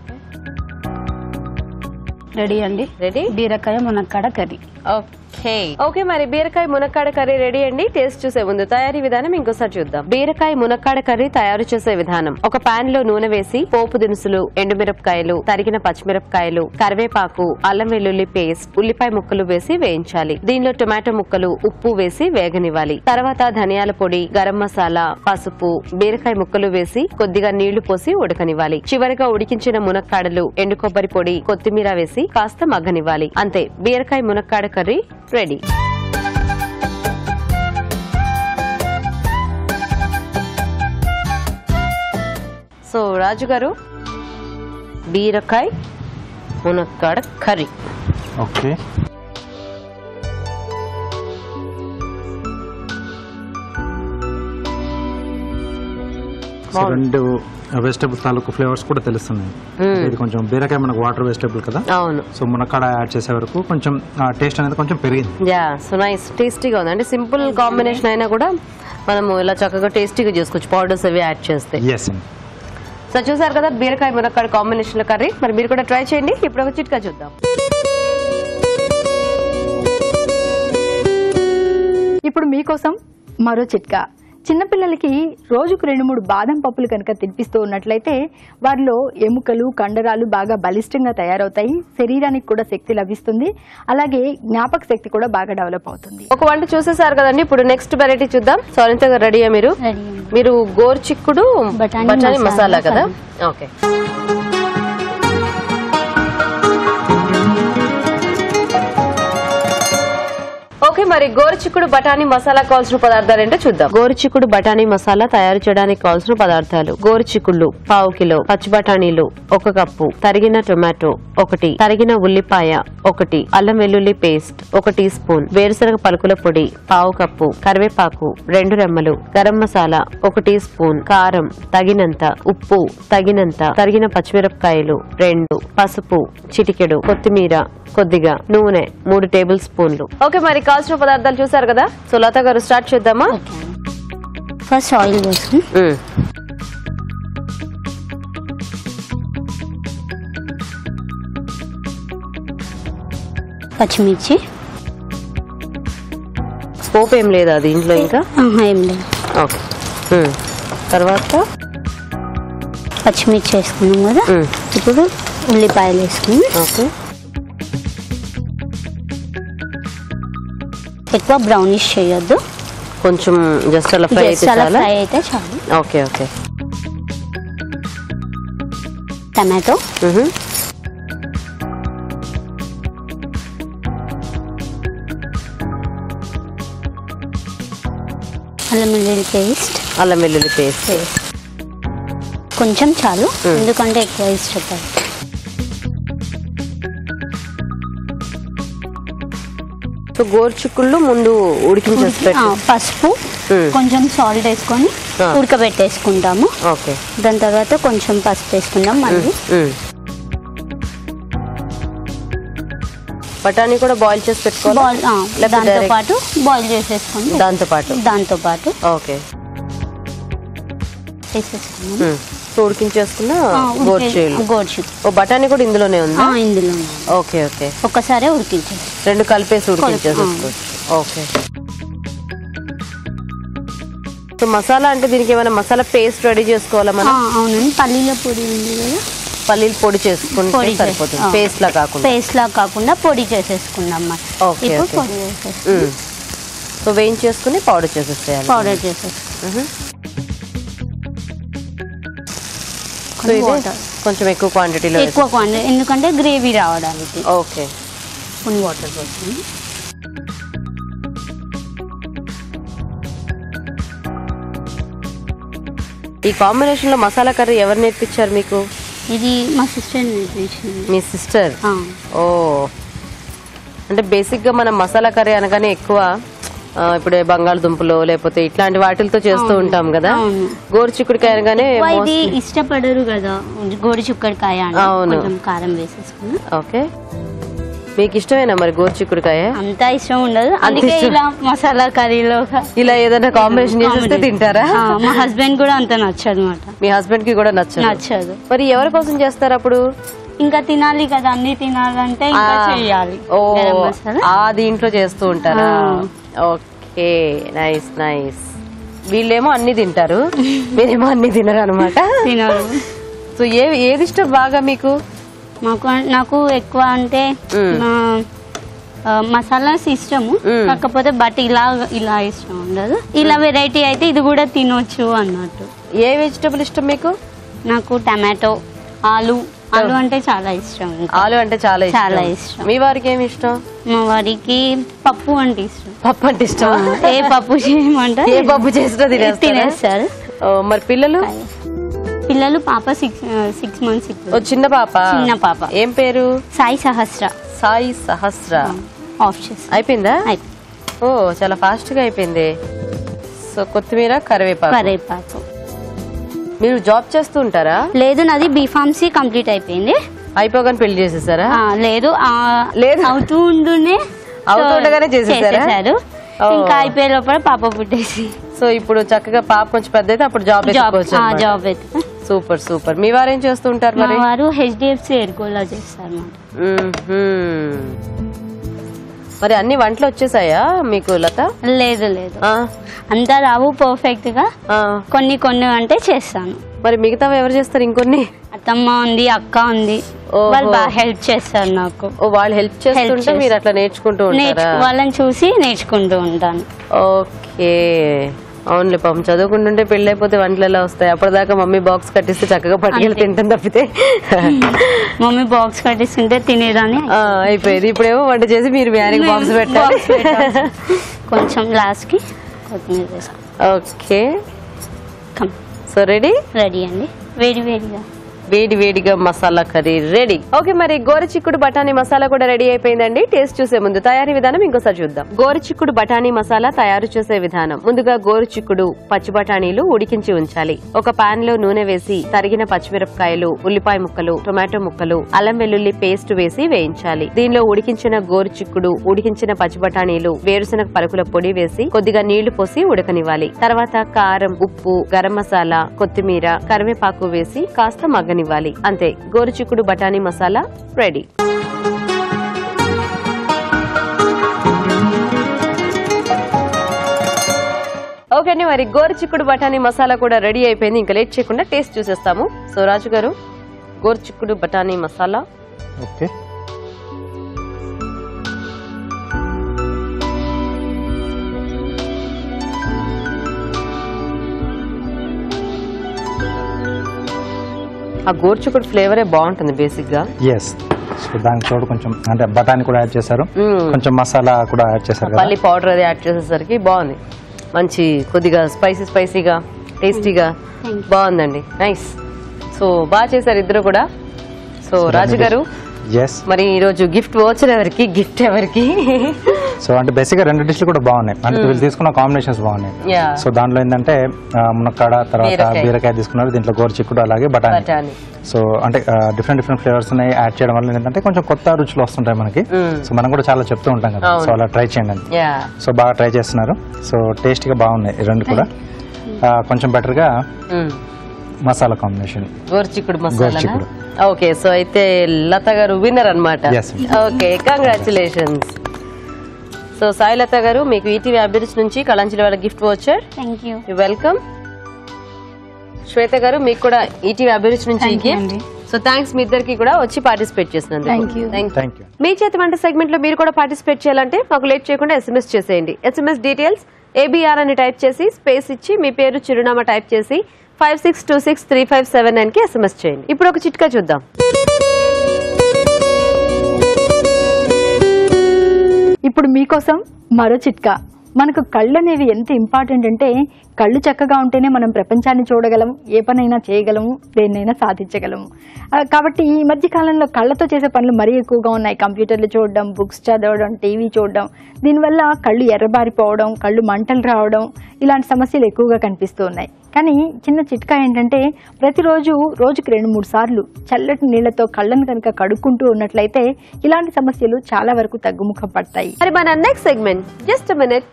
రెడీ అండి, రెడీ బీరకాయ మునక్కాడ కర్రీ. ఓకే ఓకే, మరి బీరకాయ మునక్కాడ కర్రీ రెడీ అండి. టేస్ట్ చూసే ముందు తయారీ విధానం ఇంకోసారి చూద్దాం. బీరకాయ మునక్కాడ కర్రీ తయారు చేసే విధానం: ఒక పాన్ లో నూనె వేసి పోపు దినుసులు, ఎండుమిరపకాయలు, తరిగిన పచ్చిమిరపకాయలు, కరివేపాకు, అల్లం వెల్లుల్లి పేస్ట్, ఉల్లిపాయ ముక్కలు వేసి వేయించాలి. దీనిలో టొమాటో ముక్కలు, ఉప్పు వేసి వేగనివ్వాలి. తర్వాత ధనియాల పొడి, గరం మసాలా, పసుపు, బీరకాయ ముక్కలు వేసి కొద్దిగా నీళ్లు పోసి ఉడకనివ్వాలి. చివరిగా ఉడికించిన మునక్కాడలు, ఎండు కొబ్బరి పొడి, కొత్తిమీర వేసి కాస్త మగ్గనివ్వాలి. అంతే, బీరకాయ మునక్కాడ curry ready. So Raju garu, బీరకాయ మునక్కాడ కర్రీ. ఓకే, రెండు వెజిటబుల్స్ తాలూకు ఫ్లేవర్స్ కూడా తెలుస్తున్నాయి. ఇది కొంచెం బీరకాయ మనకు వాటర్ వెజిటబుల్ కదా, అవును. సో మునక్కాడ యాడ్ చేసే వరకు కొంచెం టేస్ట్ అనేది కొంచెం పెరిగింది. యా, సో నైస్, టేస్టీగా ఉంది. అంటే సింపుల్ కాంబినేషన్ అయినా కూడా మనము ఇలా చక్కగా టేస్టీగా చేసుకోవచ్చు పౌడర్స్ అవి యాడ్ చేస్తే. ఎస్, సో చూసారు కదా బీరకాయ మునక్కాడ కాంబినేషన్ లో కర్రీ. మరి మీరు కూడా ట్రై చేయండి. ఇప్పుడు ఒక చిట్కా చూద్దాం. ఇప్పుడు మీకోసం మరో చిట్కా. చిన్నపిల్లలకి రోజుకు రెండు మూడు బాదం పప్పులు కనుక తినిపిస్తూ ఉన్నట్లయితే వారిలో ఎముకలు, కండరాలు బాగా బలిష్టంగా తయారవుతాయి, శరీరానికి కూడా శక్తి లభిస్తుంది, అలాగే జ్ఞాపక శక్తి కూడా బాగా డెవలప్ అవుతుంది. ఒక వంట చూసేసారు కదండి, ఇప్పుడు నెక్స్ట్ వెరైటీ చూద్దాం. సో అనిత గారు రెడీయా? మీరు మీరు గోరుచిక్కుడు బఠానీ మసాలా కదా. ఓకే, ఓకే, మరి గోరుచిక్కుడు బఠానీ మసాలా కావాల్సిన పదార్థాలు ఏంటో చూద్దాం. గోరుచిక్కుడు బఠానీ మసాలా తయారు చేయడానికి కావాల్సిన పదార్థాలు: గోరుచిక్కుళ్ళు పావు కిలో, పచ్చి బఠానీలు ఒక కప్పు, తరిగిన టొమాటో ఒకటి, తరిగిన ఉల్లిపాయ ఒకటి, అల్లం వెల్లుల్లి పేస్ట్ ఒక టీ స్పూన్, వేరుశనగ పలుకుల పొడి పావు కప్పు, కరివేపాకు రెండు రెమ్మలు, గరం మసాలా ఒక టీ స్పూన్, కారం తగినంత, ఉప్పు తగినంత, తరిగిన పచ్చిమిరపకాయలు రెండు, పసుపు చిటికెడు, కొత్తిమీర కొద్దిగా, నూనె మూడు టేబుల్ స్పూన్లు. ఓకే, మరి కావాల్సిన పదార్థాలు చూసారు కదా. సో లత గారు స్టార్ట్ చేద్దామా? ఫస్ట్ ఆయిల్ వేసుకుని పచ్చిమిర్చి, పోపు ఏం లేదా దీంట్లో ఇంకా? ఏం లేదు. ఓకే, తర్వాత పచ్చిమిర్చి వేసుకున్నాం కదా, ఇప్పుడు ఉల్లిపాయలు వేసుకుని. ఓకే, ఎక్కువ బ్రౌనిష్ చేయొద్దు, కొంచెం జస్ట్ అలా ఫ్రై అయితే చాలా. ఫ్రై అయితే చాలు. ఓకే ఓకే, టమాటో, అల్లం వెల్లుల్లి పేస్ట్, అల్లం వెల్లుల్లి పేస్ట్, కొంచెం చాలు, ఎందుకంటే ఎక్కువ ఇష్టపడతాను. సో గోరుచిక్కుళ్ళు ముందు ఉడికించేసి పెట్టి పసుపు కొంచెం సాల్ట్ వేసుకొని ఉడకబెట్టేసుకుంటాము. ఓకే, దాని తర్వాత కొంచెం పసుపు వేసుకుందాం. మళ్ళీ బఠానీ కూడా బాయిల్ చేసి పెట్టుకోవాలి, దాంతో పాటు బాయిల్ చేసేసుకొని దాంతో పాటు దాంతో పాటు ఓకే వేసేసుకున్నాం. సో ఉడికించేసుకున్న గోరుచిక్కుళ్ళు. గోరుచిక్కుళ్ళు ఓ బఠానీ కూడా ఇందులోనే ఉంది. ఇందులో ఓకే ఓకే, ఒక్కసారి ఉడికించేసి రెండు కలిపేసి ఉడికించేసుకోవచ్చు. ఓకే, సో మసాలా అంటే దీనికి ఏమైనా మసాలా పేస్ట్ రెడీ చేసుకోవాలా మనం? అవునండి, పల్లీల పొడి ఉంది కదా, పల్లీలు పొడి చేసుకుంటే సరిపోతుంది, పేస్ట్ లా కాకుండా. పేస్ట్ లా కాకుండా పొడి చేసేసుకుందాం. ఓకే, పొడి చేసేసుకుందాం. సో వేయించేసుకుని పౌడర్ చేసేసేయాలి. పౌడర్ చేసేసుకుందాం. కొంచెం ఎక్కువ క్వాంటిటీలో, ఎక్కువ క్వాంటిటీ, ఎందుకంటే గ్రేవీ రావడానికి. ఓకే, కొన్ని వాటర్ పోసి ఈ కాంబినేషన్ లో మసాలా కర్రీ ఎవరు నేర్పించారు మీకు? ఇది మా సిస్టర్ నేర్పించింది. మీ సిస్టర్? ఓ, అంటే బేసిక్ గా మనం మసాలా కర్రీ అనగానే ఎక్కువ ఇప్పుడు బంగాళదుంపలు లేకపోతే ఇట్లాంటి వాటితో చేస్తూ ఉంటాం కదా. గోరు చిక్కుడుకాయ అనగానే ఇది ఇష్టపడరు కదా గోరు చిక్కుడుకాయ, కొంచెం కారం వేసేసుకుని. ఓకే, మీకు ఇష్టమేనా మరి గోరు చిక్కుడుకాయ? అంత ఇష్టం ఉండదు, అందుకే ఇలా మసాలా కర్రీలో ఇలా ఏదైనా కాంబినేషన్ చేస్తే తింటారా? మా హస్బెండ్ కూడా అంత నచ్చదు అనమాట. మీ హస్బెండ్ కి కూడా నచ్చదు? నచ్చదు. మరి ఎవరి కోసం చేస్తారు అప్పుడు? ఇంకా తినాలి కదా, అన్ని తినాలంటే ఇంకా చేయాలి. ఓ, ఆ దీంట్లో చేస్తూ ఉంటారా? Okay, nice nice. వీళ్ళేమో అన్ని తింటారు, మీరేమో అన్ని తినరు అనమాట. తినరు. సో ఏ ఏది ఇష్టం బాగా మీకు? మాకు నాకు ఎక్కువ అంటే మసాలాస్ ఇష్టము, కాకపోతే బట్ ఇలా ఇలా ఇష్టం ఉండదు. ఇలా వెరైటీ అయితే ఇది కూడా తినొచ్చు అన్నట్టు. ఏ వెజిటబుల్ ఇష్టం మీకు? నాకు టమాటో, ఆలు ఆలు అంటే చాలా ఇష్టం. ఆలు అంటే చాలా చాలా ఇష్టం. మీ వారికి ఏమి ఇష్టం? మా వారికి పప్పు అంటే ఇష్టం. పప్పు అంటే ఇష్టం? ఏ పప్పు చేయమంటే ఏ పప్పు చేసినా తినేస్తారు. మరి పిల్లలు? పిల్లలు పాప సిక్స్ సిక్స్ మంత్స్. చిన్న పాప? చిన్న పాప. ఏం పేరు? సాయి సహస్ర. సాయి సహస్ర. ఆఫ్ చేసి అయిపోయిందా? ఓ, చాలా ఫాస్ట్ గా అయిపోయింది. సో కొత్తిమీర, కరివేపాకు. కరివేపాకు. మీరు జాబ్ చేస్తూ ఉంటారా? లేదు, నాది బీఫార్మసీ కంప్లీట్ అయిపోయింది. అయిపోగానే పెళ్లి చేసేసారా? లేదు లేదు అవుతూ ఉంటూనే అవుతుండగానే చేసేసారు. ఇంకా అయిపోయే లోపల పాప పుట్టేసి. సో ఇప్పుడు చక్కగా పాప కొంచెం పెద్ద అయితే అప్పుడు జాబ్ జాబ్ అయితే. Super super. మీ వారు ఏం చేస్తూ ఉంటారు? మరి వారు హెచ్డిఎఫ్సి ఎయిర్కోలా చేస్తారు. మరి అన్ని వంటలు వచ్చేసాయా మీకు లత? లేదు లేదు, అంతా రావు పర్ఫెక్ట్ గా, కొన్ని కొన్ని అంటే చేస్తాను. మరి మిగతా ఎవరు చేస్తారు? ఇంకొన్ని అత్తమ్మ ఉంది, అక్క ఉంది, వాళ్ళు బాగా హెల్ప్ చేస్తారు నాకు. వాళ్ళు హెల్ప్ చేస్తుంటే మీరు అట్లా నేర్చుకుంటూ ఉంటారా? వాళ్ళని చూసి నేర్చుకుంటూ ఉంటాను. ఓకే, అవునులే పాపం చదువుకుంటుంటే పెళ్లి అయిపోతే వంటలు ఎలా వస్తాయి? అప్పటిదాకా మమ్మీ బాక్స్ కట్టిస్తే చక్కగా పట్టుకెళ్ళి తింటాం తప్పితే. మమ్మీ బాక్స్ కట్టిస్తుంటే తినేదాన్ని అయిపోయేది. ఇప్పుడేమో వంట చేసి మీరు మ్యారేజ్ బాక్స్ పెట్టాలి. కొంచెం లాస్ట్ కి కొత్తిమీర వేసుకో. Okay, so ready? రెడీ అండి. వేడి వేడిగా వేడి వేడిగా మసాలా కర్రీ రెడీ. ఓకే, మరి గోరుచిక్కుడు బఠానీ మసాలా కూడా రెడీ అయిపోయిందండి. టేస్ట్ చూసే ముందు తయారీ విధానం ఇంకోసారి చూద్దాం. గోరుచిక్కుడు బఠానీ మసాలా తయారు చేసే విధానం. ముందుగా గోరుచిక్కుడు, పచ్చి బఠానీలు ఉడికించి ఉంచాలి. ఒక పాన్ లో నూనె వేసి తరిగిన పచ్చిమిరపకాయలు, ఉల్లిపాయ ముక్కలు, టొమాటో ముక్కలు, అల్లం వెల్లుల్లి పేస్ట్ వేసి వేయించాలి. దీనిలో ఉడికించిన గోరుచిక్కుడు, ఉడికించిన పచ్చి బఠానీలు, వేరుశనగ పలుకుల పొడి వేసి కొద్దిగా నీళ్లు పోసి ఉడకనివ్వాలి. తర్వాత కారం, ఉప్పు, గరం మసాలా, కొత్తిమీర, కరివేపాకు వేసి కాస్త మగ్గ ఇవ్వాలి. అంతే, గోరుచిక్కుడు బఠానీ మసాలా రెడీ. ఓకే అండి, మరి గోరుచిక్కుడు బఠానీ మసాలా కూడా రెడీ అయిపోయింది. ఇంకా లేట్ చేయకుండా టేస్ట్ చూసేస్తాము. సో రాజు గారు, గోరుచిక్కుడు బఠానీ మసాలా. ఓకే, ఆ గోరుచిక్కుడు ఫ్లేవరే బాగుంటుంది బేసిక్ గా. ఎస్, సో దానికి తోడు కొంచెం అంటే బఠానీ కూడా యాడ్ చేశారు, కొంచెం మసాలా కూడా యాడ్ చేశారు, పల్లి పౌడర్ అది యాడ్ చేసేసరికి బాగుంది. మంచి కొద్దిగా స్పైసీ స్పైసీగా టేస్టీగా బాగుందండి. నైస్. సో బాగా చేశారు ఇద్దరు కూడా. సో రాజు గారు మరి ఈ రోజు గిఫ్ట్ వోచర్ ఎవరికి, గిఫ్ట్ ఎవరికి? సో అంటే బేసిక్ గా రెండు డిష్లు కూడా బాగున్నాయి, అంటే వీళ్ళు తీసుకున్న కాంబినేషన్స్ బాగున్నాయి. సో దాంట్లో ఏంటంటే మునక్కాడ, తర్వాత బీరకాయ తీసుకున్నారు, దీంట్లో గోరుచిక్కుడు అలాగే బఠానీ. సో అంటే డిఫరెంట్ డిఫరెంట్ ఫ్లేవర్స్ ఉన్నాయి యాడ్ చేయడం వల్ల ఏంటంటే కొంచెం కొత్త రుచులు వస్తుంటాయి మనకి. సో మనం కూడా చాలా చెప్తూ ఉంటాం కదా, సో అలా ట్రై చేయండి అని. సో బాగా ట్రై చేస్తున్నారు. సో టేస్టీగా బాగున్నాయి రెండు కూడా. కొంచెం బెటర్ గా మసాలా కాంబినేషన్ గోరుచిక్కుడు మసాలా. ఓకే, సో అయితే లత గారు విన్నర్ అన్నమాట. Okay, congratulations. సో సాయిలత గారు మీకు ఈటీవీ అభిరుచి నుంచి కళంజలి వాళ్ళ gift voucher. Thank you. Welcome. Shweta garu మీకు కూడా ఈటీవీ అభిరుచి నుంచి గిఫ్ట్. సో థ్యాంక్స్ మీ ఇద్దరికి కూడా వచ్చి పార్టిసిపేట్ చేసినందుకు. మీ చేతి వంట సెగ్మెంట్ లో మీరు కూడా పార్టిసిపేట్ చేయాలంటే మాకు లేట్ చేయకుండా ఎస్ఎంఎస్ చేసేయండి. ఎస్ఎంఎస్ డీటెయిల్స్ ఏబిఆర్ అని టైప్ చేసి స్పేస్ ఇచ్చి మీ పేరు చిరునామా టైప్ చేసి five six two six three five seven nine కి ఎస్ఎంఎస్ చేయండి. ఇప్పుడు ఒక చిట్కా చూద్దాం. ఇప్పుడు మీకోసం మరో చిట్కా. మనకు కళ్ళు అనేవి ఎంత ఇంపార్టెంట్ అంటే కళ్ళు చక్కగా ఉంటేనే మనం ప్రపంచాన్ని చూడగలం, ఏ పనైనా చేయగలము, దేన్నైనా సాధించగలము. కాబట్టి ఈ మధ్య కాలంలో కళ్ళతో చేసే పనులు మరీ ఎక్కువగా ఉన్నాయి. కంప్యూటర్లు చూడడం, బుక్స్ చదవడం, టీవీ చూడడం, దీనివల్ల కళ్ళు ఎర్రబారిపోవడం, కళ్ళు మంటలు రావడం, ఇలాంటి సమస్యలు ఎక్కువగా కనిపిస్తూ ఉన్నాయి. కానీ చిన్న చిట్కా ఏంటంటే ప్రతిరోజు రోజుకి రెండు మూడు సార్లు చల్లటి నీళ్లతో కళ్ళను కనుక కడుక్కుంటూ ఉన్నట్లయితే ఇలాంటి సమస్యలు చాలా వరకు తగ్గుముఖం పడతాయి. మరి మన next segment just a minute.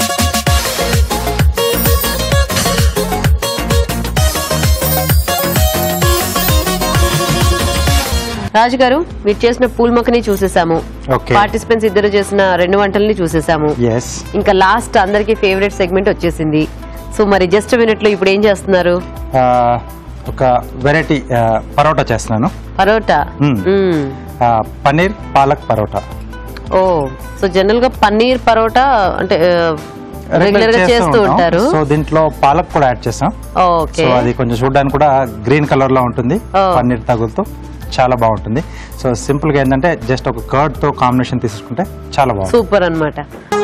Raju garu మీరు చేసిన పూల్ మక్కని చూసేసాము, పార్టిసిపెంట్స్ ఇద్దరు చేసిన రెండు వంటల్ని చూసేసాము, ఇంకా లాస్ట్ అందరికి ఫేవరెట్ సెగ్మెంట్ వచ్చేసింది. సో మరి జస్ట్ మినిట్ లో ఇప్పుడు ఏం చేస్తున్నారు? ఒక వెరైటీ పరోటా చేస్తున్నాను. Paratha, paneer palak paratha. Oh, so general గా పన్నీర్ పరోటా అంటే రెగ్యులర్ గా చేస్తూ ఉంటారు. సో దీంట్లో పాలక్ కూడా యాడ్ చేస్తాం. ఓకే, అది కొంచెం చూడడానికి కూడా గ్రీన్ కలర్ లో ఉంటుంది, పన్నీర్ తగులుతూ చాలా బాగుంటుంది. సో సింపుల్ గా ఏంటంటే జస్ట్ ఒక కర్డ్ తో కాంబినేషన్ తీసుకుంటే చాలా బాగుంది, సూపర్ అన్నమాట.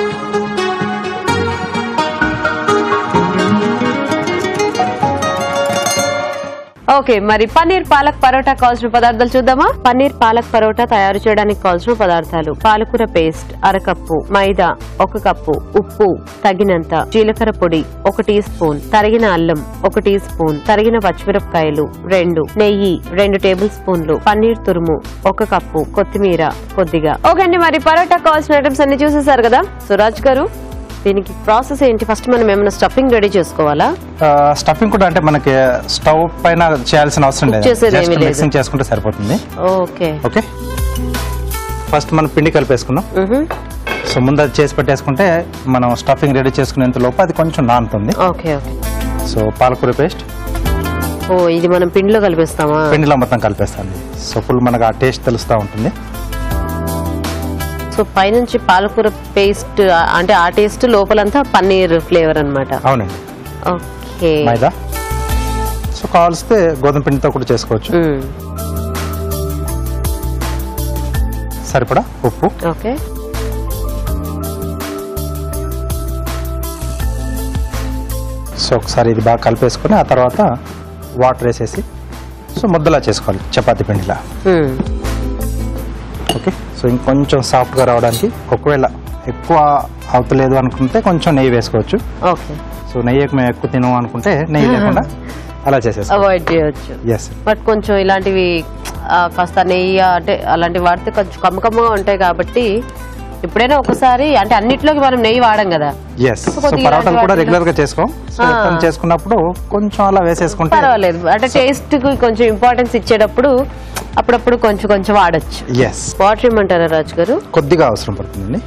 ఓకే, మరి పన్నీర్ పాలక్ పరోటా కావాల్సిన పదార్థాలు చూద్దామా? పన్నీర్ పాలక్ పరోటా తయారు చేయడానికి కావాల్సిన పదార్థాలు: పాలకూర పేస్ట్ అరకప్పు, మైదా ఒక కప్పు, ఉప్పు తగినంత, జీలకర్ర పొడి ఒక టీ స్పూన్, తరిగిన అల్లం ఒక టీ స్పూన్, తరిగిన పచ్చిమిరపకాయలు రెండు, నెయ్యి రెండు టేబుల్ స్పూన్లు, పన్నీర్ తురుము ఒక కప్పు, కొత్తిమీర కొద్దిగా. ఓకే అండి, మరి పరోటా కావాల్సిన ఐటమ్స్ అన్ని చూసేసారు కదా. సో రాజ్ గారు దీనికి ప్రాసెస్ ఏంటి? ఫస్ట్ మనం ఏమైనా స్టఫింగ్ రెడీ చేసుకోవాలా? స్టఫింగ్ కూడా అంటే మనకి స్టవ్ పైన చేయాల్సిన అవసరం లేదు, మిక్సింగ్ చేసుకుంటే సరిపోతుంది. ఓకే ఓకే, ఫస్ట్ మనం పిండి కలిపేసుకున్నాం. సో ముందు అది చేసి పెట్టేసుకుంటే మనం స్టఫింగ్ రెడీ చేసుకునేంత లోపు అది కొంచెం నానుతుంది. Okay okay. సో పాలకూర పేస్ట్, ఓ ఇది మనం పిండిలో కలిపేస్తామా? పిండిలో మొత్తం కలిపేస్తాం. సో ఫుల్ మనకు ఆ టేస్ట్ తెలుస్తూ ఉంటుంది. సో పైనుంచి పాలకూర పేస్ట్ అంటే ఆ టేస్ట్, లోపలంతా పన్నీర్ ఫ్లేవర్ అన్నమాట. అవునండి. ఓకే, మైదా. సో కావాల్సితే గోధుమ పిండితో కూడా చేసుకోవచ్చు. సరిపడా ఉప్పు. ఓకే, సో ఒకసారి ఇది బాగా కలిపేసుకొని ఆ తర్వాత వాటర్ వేసేసి సో ముద్దలా చేసుకోవాలి, చపాతీ పిండిలా. ఓకే, సో ఇంకొంచెం సాఫ్ట్గా రావడానికి ఒకవేళ ఎక్కువ అవుతలేదు అనుకుంటే కొంచెం నెయ్యి వేసుకోవచ్చు. ఓకే, సో నెయ్యి మేము ఎక్కువ తినము అనుకుంటే నెయ్యి లేకుండా అలా చేసేసి అవాయిడ్ చేయొచ్చు. ఎస్, బట్ కొంచెం ఇలాంటివి కాస్త నెయ్యి అంటే అలాంటివి వాడితే కొంచెం కమ్మ కమ్మగా ఉంటాయి కాబట్టి ఎప్పుడైనా ఒకసారి అంటే అన్నిట్లోకి మనం నెయ్యి వాడం కదా. ఎస్, సో పరోటాలు కూడా రెగ్యులర్ గా చేసుకో చేసుకున్నప్పుడు కొంచెం అలా వేసేసుకుంటే పర్వాలేదు. అంటే టేస్ట్ కి కొంచెం ఇంపార్టెన్స్ ఇచ్చేటప్పుడు అప్పుడప్పుడు కొంచెం కొంచెం వాడచ్చు. ఎస్, వాటర్ ఇమ్మంటారా రాజు గారు? కొద్దిగా అవసరం పడుతుందండి.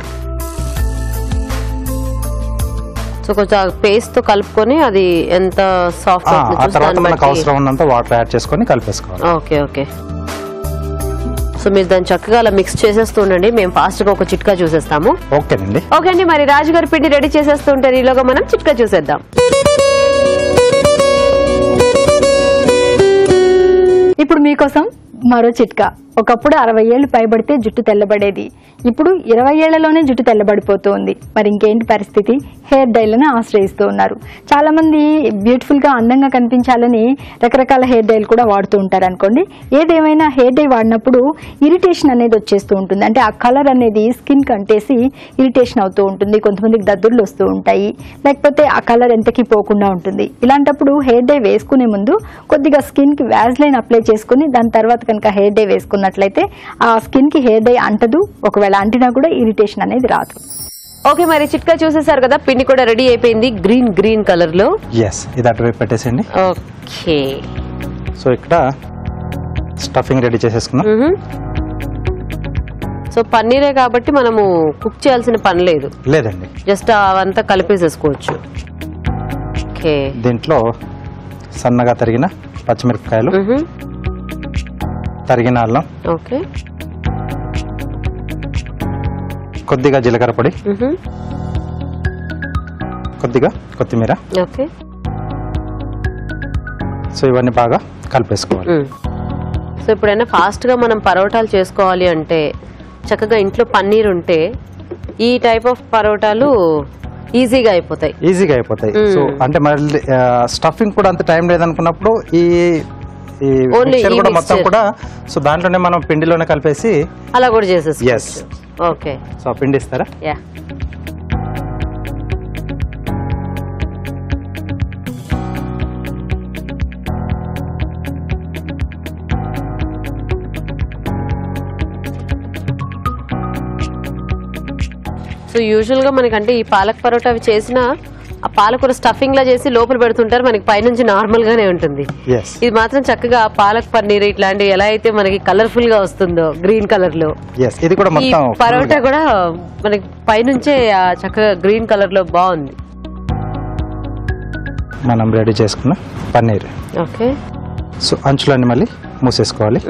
సో కొంచెం పేస్ట్ తో కలుపుకొని అది ఎంత సాఫ్ట్ ఆ తర్వాత మనకు అవసరం ఉన్నంత వాటర్ యాడ్ చేసుకొని కలిపేసుకోవాలి. Okay okay. సో మీరు దాన్ని చక్కగా అలా మిక్స్ చేసేస్తూ ఉండండి, మేము ఫాస్ట్ గా ఒక చిట్కా చూసేస్తాము. ఓకేనండి. ఓకే అండి, మరి రాజు గారి పిండి రెడీ చేసేస్తూ ఉంటారు, ఈలోగా మనం చిట్కా చూసేద్దాం. ఇప్పుడు మీకోసం మరో చిట్కా. ఒకప్పుడు అరవై ఏళ్ళు పైబడితే జుట్టు తెల్లబడేది, ఇప్పుడు ఇరవై ఏళ్లలోనే జుట్టు తెల్లబడిపోతుంది. మరి ఇంకేంటి పరిస్థితి? హెయిర్ డైలను ఆశ్రయిస్తూ ఉన్నారు. చాలా మంది బ్యూటిఫుల్ గా అందంగా కనిపించాలని రకరకాల హెయిర్ డైలు కూడా వాడుతూ ఉంటారు అనుకోండి. ఏదేమైనా హెయిర్ డై వాడినప్పుడు ఇరిటేషన్ అనేది వచ్చేస్తూ ఉంటుంది. అంటే ఆ కలర్ అనేది స్కిన్ కంటేసి ఇరిటేషన్ అవుతూ ఉంటుంది. కొంతమందికి దద్దుర్లు వస్తూ ఉంటాయి, లేకపోతే ఆ కలర్ ఎంతకీ పోకుండా ఉంటుంది. ఇలాంటప్పుడు హెయిర్ డై వేసుకునే ముందు కొద్దిగా స్కిన్ కి వ్యాజ్లైన్ అప్లై చేసుకుని దాని తర్వాత కనుక హెయిర్ డై వేసుకున్నట్లయితే ఆ స్కిన్ కి హెయిర్ డై అంటదు. ఒకవేళ అంటినా కూడా ఇరిటేషన్ అనేది రాదు. ఓకే, మరి చిట్కా చూసేసారు కదా, పిండి కూడా రెడీ అయిపోయింది గ్రీన్ గ్రీన్ కలర్ లో. ఎస్, ఇది అటువైపు పెట్టేసండి. ఓకే, సో ఇక్కడ స్టఫింగ్ రెడీ చేసేసుకున్నాం. సో పన్నీరే కాబట్టి మనము కుక్ చేయాల్సిన పని లేదు. లేదండి, జస్ట్ అవంతా కలిపేసేసుకోవచ్చు. ఓకే, దీంట్లో సన్నగా తరిగిన పచ్చిమిరపకాయలు, తరిగిన అల్లం, ఓకే, కొద్దిగా జీలకర్ర పొడి, కొద్దిగా కొత్తిమీర. ఓకే, సో ఇవన్నీ బాగా కలిపేసుకోవాలి. సో ఇప్పుడైనా ఫాస్ట్ గా మనం పరోటాలు చేసుకోవాలి అంటే చక్కగా ఇంట్లో పన్నీర్ ఉంటే ఈ టైప్ ఆఫ్ పరోటాలు ఈజీగా అయిపోతాయి. ఈజీగా అయిపోతాయి. సో అంటే మళ్ళీ స్టఫింగ్ కూడా అంత టైం లేదనుకున్నప్పుడు ఈ ఈ మిక్చర్ కూడా మొత్తం కూడా సో దాంట్లోనే మనం పిండిలోనే కలిపేసి అలా కూడా చేసేసుకోవచ్చు. Yes, okay. సో పిండి ఇస్తారా? యా, సో యూజువల్ గా మనకంటే ఈ పాలక్ పరోటా అవి చేసిన ఆ పాలకూర స్టఫింగ్ లా చేసి లోపల పెడుతుంటారు, మనకి పైనుంచి నార్మల్ గానే ఉంటుంది. ఇది మాత్రం చక్కగా పాలక్ పన్నీర్ ఇట్లాంటివి ఎలా అయితే మనకి కలర్ఫుల్ గా వస్తుందో గ్రీన్ కలర్ లో, ఇది కూడా మొత్తం పరోటా కూడా మనకి పైనుంచే చక్కగా గ్రీన్ కలర్ లో బాగుంది. మనం రెడీ చేసుకున్న పన్నీర్. ఓకే, సో అంచులన్నీ మళ్ళీ మూసేసుకోవాలి.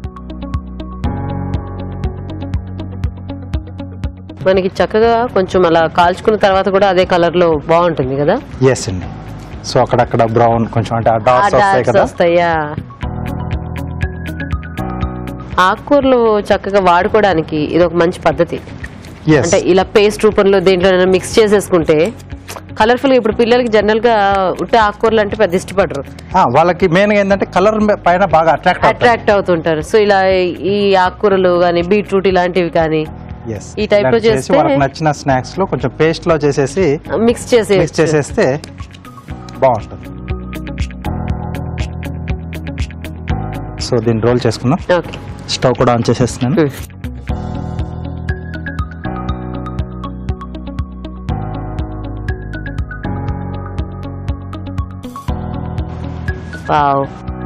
మనకి చక్కగా కొంచెం అలా కాల్చుకున్న తర్వాత కూడా అదే కలర్ లో బాగుంటుంది కదా. ఎస్ అండి, సో అక్కడక్కడ బ్రౌన్ కొంచెం అంటే డార్క్స్ వస్తాయి కదా. వస్తాయా? ఆకుకూరలు చక్కగా వాడుకోవడానికి ఇది ఒక మంచి పద్ధతి. అంటే ఇలా పేస్ట్ రూపంలో దేంట్లో మిక్స్ చేసేసుకుంటే కలర్ఫుల్ గా. ఇప్పుడు పిల్లలకి జనరల్ గా ఉట్టే ఆకుకూరలు అంటే పెద్ద ఇష్టపడరు, వాళ్ళకి మెయిన్ గా ఏంటంటే కలర్ పైన బాగా అట్రాక్ట్ అట్రాక్ట్ అవుతుంటారు. సో ఇలా ఈ ఆకుకూరలు కానీ బీట్రూట్ ఇలాంటివి కానీ ఈ టైప్ లో చేసి వాళ్ళకి నచ్చిన స్నాక్స్ లో కొంచెం పేస్ట్ లో చేసేసి మిక్స్ చేసి మిక్స్ చేసేస్తే బాగుంటుంది. సో దీన్ని రోల్ చేసుకుందాం. ఓకే, స్టవ్ కూడా ఆన్ చేసేస్తున్నాను. వావ్,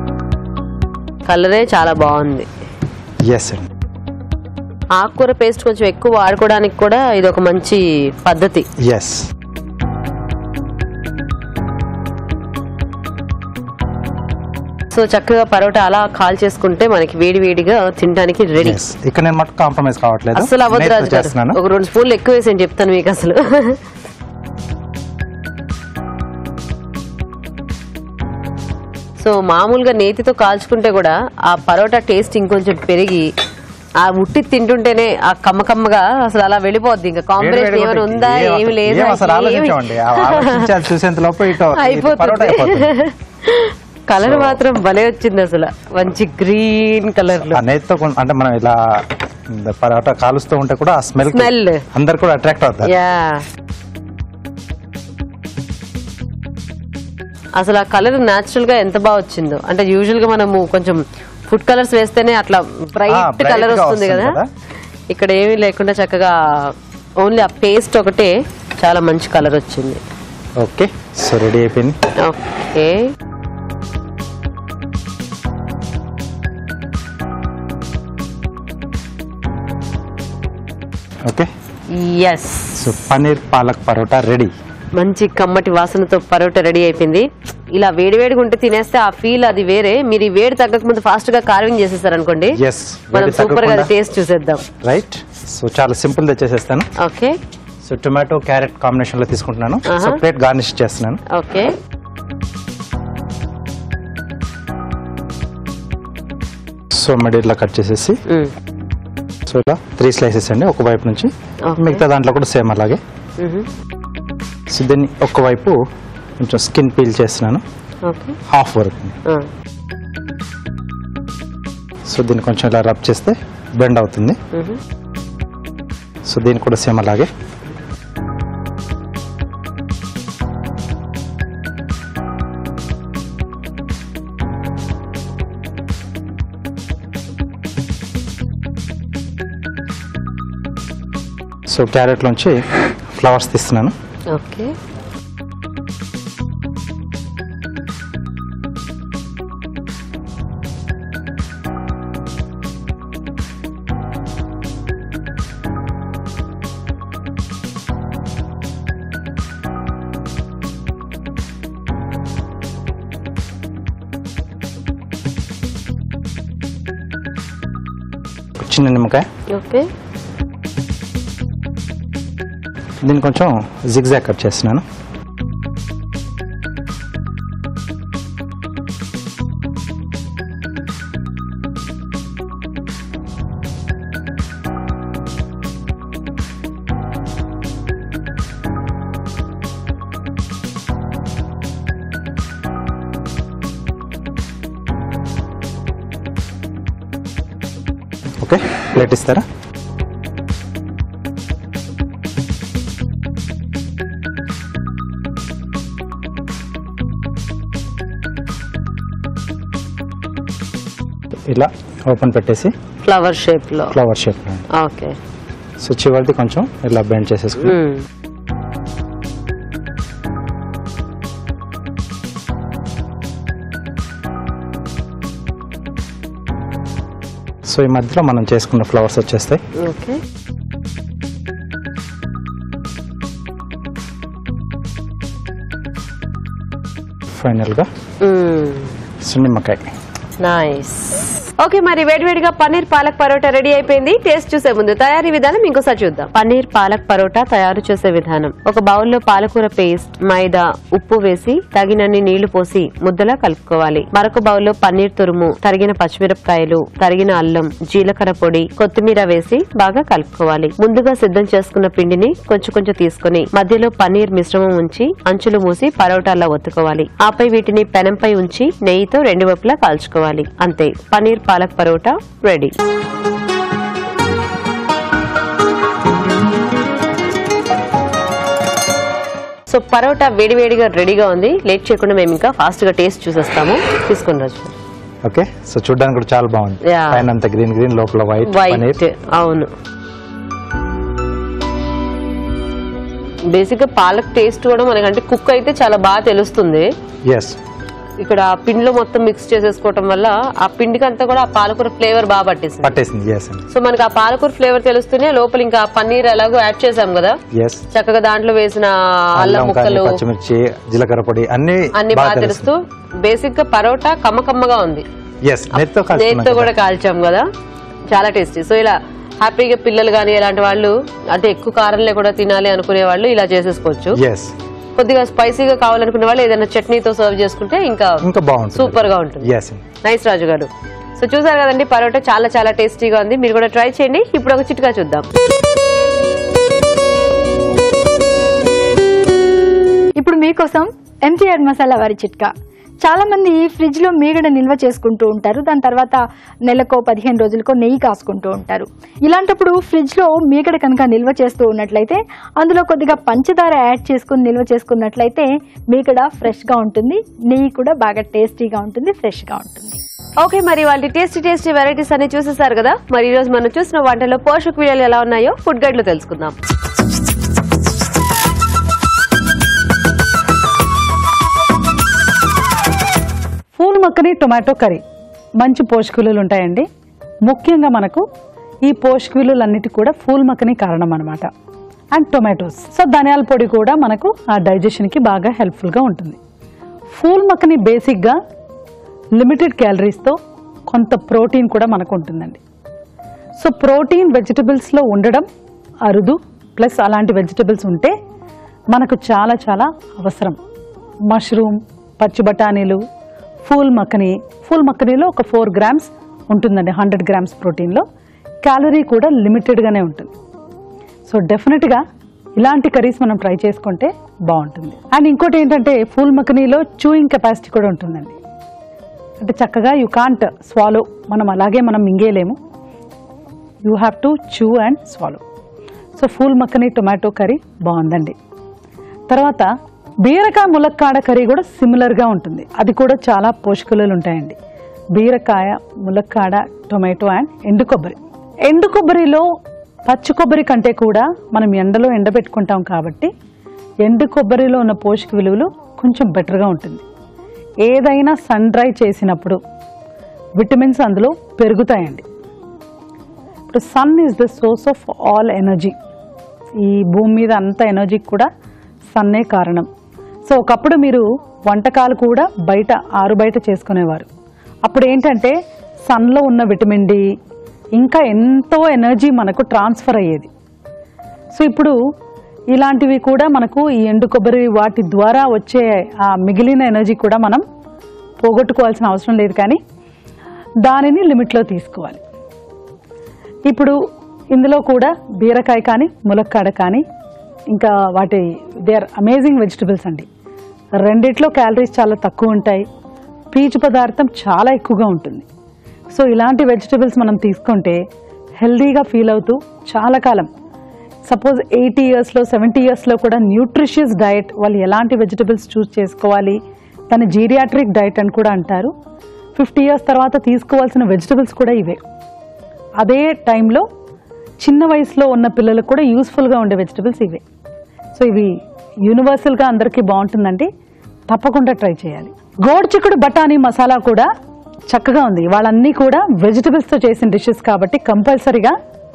కలరే చాలా బాగుంది. ఎస్ అండి, ఆకుకూర పేస్ట్ కొంచెం ఎక్కువ వాడుకోవడానికి కూడా ఇది ఒక మంచి పద్ధతి. ఎస్, సో చక్కగా పరోటా అలా కాల్ చేసుకుంటే మనకి వేడి వేడిగా తినడానికి రెడీ. ఇక్కడ నేను మటుకు కాంప్రమైజ్ కావట్లేదు. అసలు అవ్వదు రాజు గారు, ఒక రెండు స్పూన్లు ఎక్కువ వేసి చెప్తాను మీకు అసలు. సో మామూలుగా నేతితో కాల్చుకుంటే కూడా ఆ పరోటా టేస్ట్ ఇంకొంచెం పెరిగి ఆ ఉట్టి తింటుంటేనే ఆ కమ్మ కమ్మగా అసలు అలా వెళ్ళిపోద్ది. ఇంకా కాంబినేషన్ ఏమైనా ఉందా ఏమి లేదా అయిపోతుంది. కలర్ మాత్రం భలే వచ్చింది అసలు, మంచి గ్రీన్ కలర్ లో. నేతితో అంటే మనం ఇలా పరోటా కాలుస్తూ ఉంటే కూడా ఆ స్మెల్ స్మెల్ అందరు కూడా అట్రాక్ట్ అవుతారు. యా, అసలు ఆ కలర్ న్యాచురల్ గా ఎంత బాగా వచ్చిందో. అంటే యూజువల్ గా మనము కొంచెం ఫుడ్ కలర్స్ వేస్తేనే అట్లా బ్రైట్ కలర్ వస్తుంది కదా, ఇక్కడ ఏమీ లేకుండా చక్కగా ఓన్లీ ఆ పేస్ట్ ఒకటే చాలా మంచి కలర్ వచ్చింది. ఓకే, సో రెడీ అయిపోయింది. Okay, okay, yes, so paneer palak paratha ready. మంచి కమ్మటి వాసనతో పరోటా రెడీ అయిపోయింది. ఇలా వేడి వేడిగా ఉంటే తినేస్తే ఆ ఫీల్ అది వేరే. మీరు ఈ వేడి తగ్గక ముందు ఫాస్ట్ గా కార్వింగ్ చేసేసారు అనుకోండి, మనం సూపర్ గా టేస్ట్ చూసేద్దాం. రైట్, సో చాలా సింపుల్ గా చేసేస్తాను. Okay, so tomato carrot combination లో తీసుకుంటున్నాను. సో ప్లేట్ గార్నిష్ చేస్తున్నాను. Okay, so so middle cut చేసేసి సో ఇలా త్రీ స్లైసెస్ అండి ఒక వైపు నుంచి, మిగతా దాంట్లో కూడా సేమ్ అలాగే. సో దీన్ని ఒక్క వైపు కొంచెం స్కిన్ పీల్ చేస్తున్నాను హాఫ్ వరకు. సో దీన్ని కొంచెం ఇలా రబ్ చేస్తే బెండ్ అవుతుంది. సో దీన్ని కూడా సేమ్ అలాగే. సో క్యారెట్ లోంచి ఫ్లవర్స్ తీస్తున్నాను. ఓకే. చిన్న నిమ్మకాయ. ఓకే. దీన్ని కొంచెం జిగ్జాగ్ కట్ చేస్తున్నాను. ఓకే, ప్లేట్ ఇస్తారా? ఇలా ఓపెన్ పెట్టేసి ఫ్లవర్ షేప్ లో ఫ్లవర్ షేప్ లో. ఓకే. సో చివరిది కొంచెం ఇలా బెండ్ చేసేసుకుని సో ఈ మధ్యలో మనం చేసుకున్న ఫ్లవర్స్ వచ్చేస్తాయి. ఓకే. ఫైనల్ గా నిమ్మకాయ. నైస్. ఓకే, మరి వేడివేడిగా పన్నీర్ పాలక్ పరోటా రెడీ అయిపోయింది. టేస్ట్ చూసే ముందు తయారీ విధానం ఇంకోసారి చూద్దాం. పన్నీర్ పాలక్ పరోటా తయారు చేసే విధానం: ఒక బౌల్లో పాలకూర పేస్ట్, మైదా, ఉప్పు వేసి తగినన్ని నీళ్లు పోసి ముద్దలా కలుపుకోవాలి. మరొక బౌల్లో పన్నీర్ తురుము, తరిగిన పచ్చిమిరపకాయలు, తరిగిన అల్లం, జీలకర్ర పొడి, కొత్తిమీర వేసి బాగా కలుపుకోవాలి. ముందుగా సిద్ధం చేసుకున్న పిండిని కొంచెం కొంచెం తీసుకుని మధ్యలో పన్నీర్ మిశ్రమం ఉంచి అంచులు మూసి పరోటాలా ఒత్తుకోవాలి. ఆపై వీటిని పెనంపై ఉంచి నెయ్యితో రెండు వైపులా కాల్చుకోవాలి. అంతే, పన్నీర్ పాలక్ పరోటా రెడీ. సో పరోటా వేడివేడిగా రెడీగా ఉంది. లేట్ చేయకుండా మేము ఇంకా ఫాస్ట్ గా టేస్ట్ చూసేస్తాము. తీసుకుని రాజు. ఓకే. సో చూడడానికి కూడా చాలా బాగుంది. పైన అంతా గ్రీన్ గ్రీన్, లోపల వైట్ వైట్. అవును, బేసిక్ గా పాలక్ టేస్ట్ కూడా మనకంటే కుక్ అయితే చాలా బాగా తెలుస్తుంది. ఎస్. ఇక్కడ పిండిలో మొత్తం మిక్స్ చేసేసుకోవటం వల్ల ఆ పిండికి అంతా కూడా ఆ పాలకూర ఫ్లేవర్ బాగా పట్టేసింది పట్టేసింది సో మనకి ఆ పాలకూర ఫ్లేవర్ తెలుస్తూనే లోపల ఇంకా పన్నీర్ ఎలాగో యాడ్ చేసాం కదా, చక్కగా దాంట్లో వేసిన అల్లం ముక్కలు, పచ్చిమిర్చి, జీలకర్ర పొడి అన్ని అన్ని బాగా తెలుస్తూ బేసిక్ గా పరోటా కమ్మకమ్మగా ఉంది. నేతితో కూడా కాల్చాం కదా, చాలా టేస్టీ. సో ఇలా హ్యాపీగా పిల్లలు గానీ ఇలాంటి వాళ్ళు అంటే ఎక్కువ కారంలో కూడా తినాలి అనుకునే వాళ్ళు ఇలా చేసేసుకోవచ్చు. కొద్దిగా స్పైసీగా కావాలనుకునే వాళ్ళు ఏదైనా చట్నీతో సర్వ్ చేసుకుంటే ఇంకా ఇంకా బాగుంటుంది, సూపర్ గా ఉంటుంది. నైస్ రాజు గారు. సో చూసారు కదండి, పరోటా చాలా చాలా టేస్టీగా ఉంది. మీరు కూడా ట్రై చేయండి. ఇప్పుడు ఒక చిట్కా చూద్దాం. ఇప్పుడు మీకోసం ఎంటీఆర్ మసాలా వారి చిట్కా. చాలా మంది ఫ్రిడ్జ్ లో మీగడ నిల్వ చేసుకుంటూ ఉంటారు, దాని తర్వాత నెలకో పదిహేను రోజులకో నెయ్యి కాసుకుంటూ ఉంటారు. ఇలాంటప్పుడు ఫ్రిడ్జ్ లో మీగడ కనుక నిల్వ చేస్తూ ఉన్నట్లయితే అందులో కొద్దిగా పంచదార యాడ్ చేసుకుని నిల్వ చేసుకున్నట్లయితే మీగడ ఫ్రెష్ గా ఉంటుంది, నెయ్యి కూడా బాగా టేస్టీగా ఉంటుంది, ఫ్రెష్ గా ఉంటుంది. ఓకే, మరి వాళ్ళ టేస్టీ టేస్టీ వెరైటీస్ అన్ని చూసేసారు కదా. మరి ఈ రోజు మనం చూసిన వంటలో పోషక విలువలు ఎలా ఉన్నాయో ఫుడ్ గైడ్ లో తెలుసుకుందాం. పూల్ మక్కని టొమాటో కర్రీ మంచి పోషక విలువలు ఉంటాయండి. ముఖ్యంగా మనకు ఈ పోషక విలువలన్నిటి కూడా పూల్ మక్కని కారణం అనమాట. And tomatoes. సో ధనియాల పొడి కూడా మనకు ఆ డైజెషన్కి బాగా హెల్ప్ఫుల్గా ఉంటుంది. పూల్ మక్కని బేసిక్గా లిమిటెడ్ క్యాలరీస్తో కొంత ప్రోటీన్ కూడా మనకు ఉంటుందండి. సో ప్రోటీన్ వెజిటబుల్స్లో ఉండడం అరుదు, ప్లస్ అలాంటి వెజిటబుల్స్ ఉంటే మనకు చాలా చాలా అవసరం. మష్రూమ్, పచ్చి బఠానీలు, ఫూల్ మక్కని. ఫూల్ మక్కనీలో ఒక ఫోర్ గ్రామ్స్ ఉంటుందండి హండ్రెడ్ గ్రామ్స్ ప్రోటీన్లో. క్యాలరీ కూడా లిమిటెడ్గానే ఉంటుంది. సో డెఫినెట్గా ఇలాంటి కర్రీస్ మనం ట్రై చేసుకుంటే బాగుంటుంది. అండ్ ఇంకోటి ఏంటంటే ఫూల్ మఖనీలో చూయింగ్ కెపాసిటీ కూడా ఉంటుందండి. అంటే చక్కగా యూ కాంట్ స్వాలో, మనం అలాగే మనం మింగేయలేము, you have to chew and swallow. So phool makhana tomato curry బాగుందండి. తర్వాత బీరకాయ ములక్కాడ కర్రీ కూడా సిమిలర్గా ఉంటుంది. అది కూడా చాలా పోషకాలు ఉంటాయండి. బీరకాయ, ములక్కాడ, టొమాటో అండ్ ఎండు కొబ్బరి. ఎండు కొబ్బరిలో పచ్చి కొబ్బరి కంటే కూడా మనం ఎండలో ఎండబెట్టుకుంటాం కాబట్టి ఎండు కొబ్బరిలో ఉన్న పోషక విలువలు కొంచెం బెటర్గా ఉంటుంది. ఏదైనా సన్ డ్రై చేసినప్పుడు విటమిన్స్ అందులో పెరుగుతాయండి. ఇప్పుడు sun is the source of all energy. ఈ భూమి మీద అంత ఎనర్జీకి కూడా సన్నే కారణం. సో ఒకప్పుడు మీరు వంటకాలు కూడా బయట ఆరు బయట చేసుకునేవారు. అప్పుడు ఏంటంటే సన్లో ఉన్న విటమిన్ డి ఇంకా ఎంతో ఎనర్జీ మనకు ట్రాన్స్ఫర్ అయ్యేది. సో ఇప్పుడు ఇలాంటివి కూడా మనకు ఈ ఎండు కొబ్బరి వాటి ద్వారా వచ్చే ఆ మిగిలిన ఎనర్జీ కూడా మనం పోగొట్టుకోవాల్సిన అవసరం లేదు, కానీ దానిని లిమిట్లో తీసుకోవాలి. ఇప్పుడు ఇందులో కూడా బీరకాయ కానీ ములక్కాడ కానీ ఇంకా వాటి దే ఆర్ అమేజింగ్ వెజిటబుల్స్ అండి. రెండిట్లో క్యాలరీస్ చాలా తక్కువ ఉంటాయి, పీచు పదార్థం చాలా ఎక్కువగా ఉంటుంది. సో ఇలాంటి వెజిటబుల్స్ మనం తీసుకుంటే హెల్దీగా ఫీల్ అవుతూ చాలా కాలం, సపోజ్ ఎయిటీ ఇయర్స్లో సెవెంటీ ఇయర్స్లో కూడా న్యూట్రిషియస్ డయట్, వాళ్ళు ఎలాంటి వెజిటబుల్స్ చూస్ చేసుకోవాలి, దాన్ని జీరియాట్రిక్ డయట్ అని కూడా అంటారు. ఫిఫ్టీ ఇయర్స్ తర్వాత తీసుకోవాల్సిన వెజిటబుల్స్ కూడా ఇవే. అదే టైంలో చిన్న వయసులో ఉన్న పిల్లలకు కూడా యూస్ఫుల్గా ఉండే వెజిటబుల్స్ ఇవే. సో ఇవి యూనివర్సల్గా అందరికీ బాగుంటుందండి, తప్పకుండా ట్రై చేయాలి. గోడ్చిక్కుడు బఠానీ మసాలా కూడా చక్కగా ఉంది. వాళ్ళన్నీ కూడా వెజిటబుల్స్తో చేసిన డిషెస్ కాబట్టి కంపల్సరీగా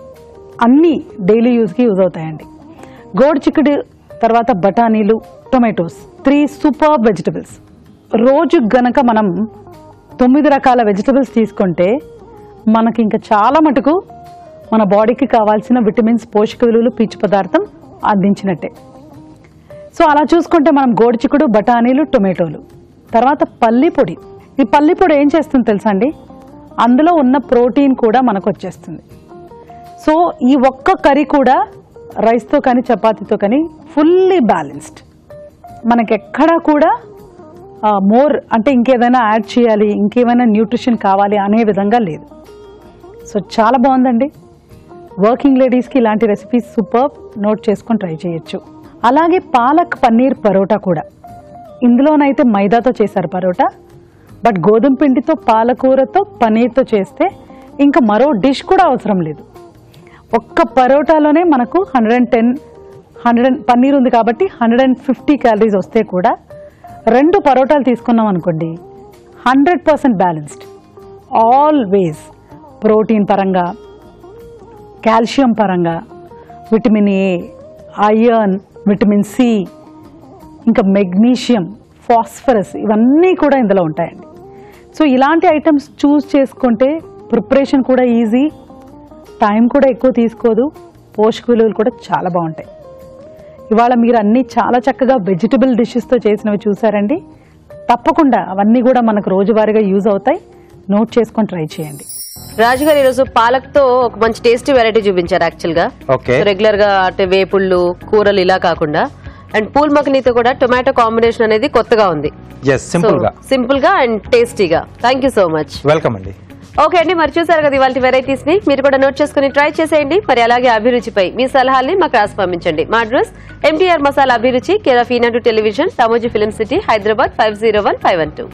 అన్నీ డైలీ యూజ్కి యూజ్ అవుతాయండి. గోడ్చిక్కుడు తర్వాత బఠానీలు, టొమాటోస్, త్రీ సూపర్ వెజిటబుల్స్. రోజు గనక మనం తొమ్మిది రకాల వెజిటబుల్స్ తీసుకుంటే మనకి ఇంకా చాలా మటుకు మన బాడీకి కావాల్సిన విటమిన్స్, పోషక విలువలు, పీచు పదార్థం అందించినట్టే. సో అలా చూసుకుంటే మనం గోడ్చిక్కుడు, బఠానీలు, టొమాటోలు, తర్వాత పల్లి పొడి. ఈ పల్లి పొడి ఏం చేస్తుంది తెలుసా అండి, అందులో ఉన్న ప్రోటీన్ కూడా మనకు వచ్చేస్తుంది. సో ఈ ఒక్క కర్రీ కూడా రైస్తో కానీ చపాతీతో కానీ ఫుల్లీ బ్యాలెన్స్డ్. మనకెక్కడా కూడా మోర్ అంటే ఇంకేదైనా యాడ్ చేయాలి, ఇంకేమైనా న్యూట్రిషన్ కావాలి అనే విధంగా లేదు. సో చాలా బాగుందండి. వర్కింగ్ లేడీస్కి ఇలాంటి రెసిపీస్ సూపర్, నోట్ చేసుకొని ట్రై చేయొచ్చు. అలాగే పాలక్ పన్నీర్ పరోటా కూడా. ఇందులోనైతే మైదాతో చేశారు పరోటా, బట్ గోధుమ పిండితో పాలకూరతో పన్నీర్తో చేస్తే ఇంకా మరో డిష్ కూడా అవసరం లేదు. ఒక్క పరోటాలోనే మనకు hundred and ten hundred and paneer ఉంది కాబట్టి హండ్రెడ్ అండ్ ఫిఫ్టీ క్యాలరీస్ వస్తే కూడా రెండు పరోటాలు తీసుకున్నాం అనుకోండి, hundred percent balanced. Always protein పరంగా, కాల్షియం పరంగా, vitamin A, iron, vitamin C, ఇంకా మెగ్నీషియం, ఫాస్ఫరస్, ఇవన్నీ కూడా ఇందులో ఉంటాయండి. సో ఇలాంటి ఐటమ్స్ చూస్ చేసుకుంటే ప్రిపరేషన్ కూడా ఈజీ, టైం కూడా ఎక్కువ తీసుకోదు, పోషక విలువలు కూడా చాలా బాగుంటాయి. ఇవాళ మీరు అన్నీ చాలా చక్కగా వెజిటబుల్ డిషెస్తో చేసినవి చూసారండి. తప్పకుండా అవన్నీ కూడా మనకు రోజువారీగా యూజ్ అవుతాయి. నోట్ చేసుకొని ట్రై చేయండి. రాజు గారు ఈరోజు పాలక్ తో ఒక మంచి టేస్టీ వెరైటీ చూపించారు. యాక్చువల్ గా రెగ్యులర్ గా అంటే వేపుళ్ళు, కూరలు ఇలా కాకుండా, అండ్ పూల్ మఖనీతో కూడా టొమాటో కాంబినేషన్ అనేది కొత్తగా ఉంది. సింపుల్ గా సింపుల్ గా అండ్ టేస్టీగా. Thank you so much. Welcome అండి. ఓకే అండి, మరి చూసారు కదా ఇవాళ వెరైటీస్ ని. మీరు కూడా నోట్ చేసుకుని ట్రై చేసేయండి. మరి అలాగే అభిరుచిపై మీ సలహాల్ని మాకు రాసి పంపించండి. మా address MTR masala Abhiruchi, care of Eenadu television, Ramoji film city, Hyderabad five zero one five one two.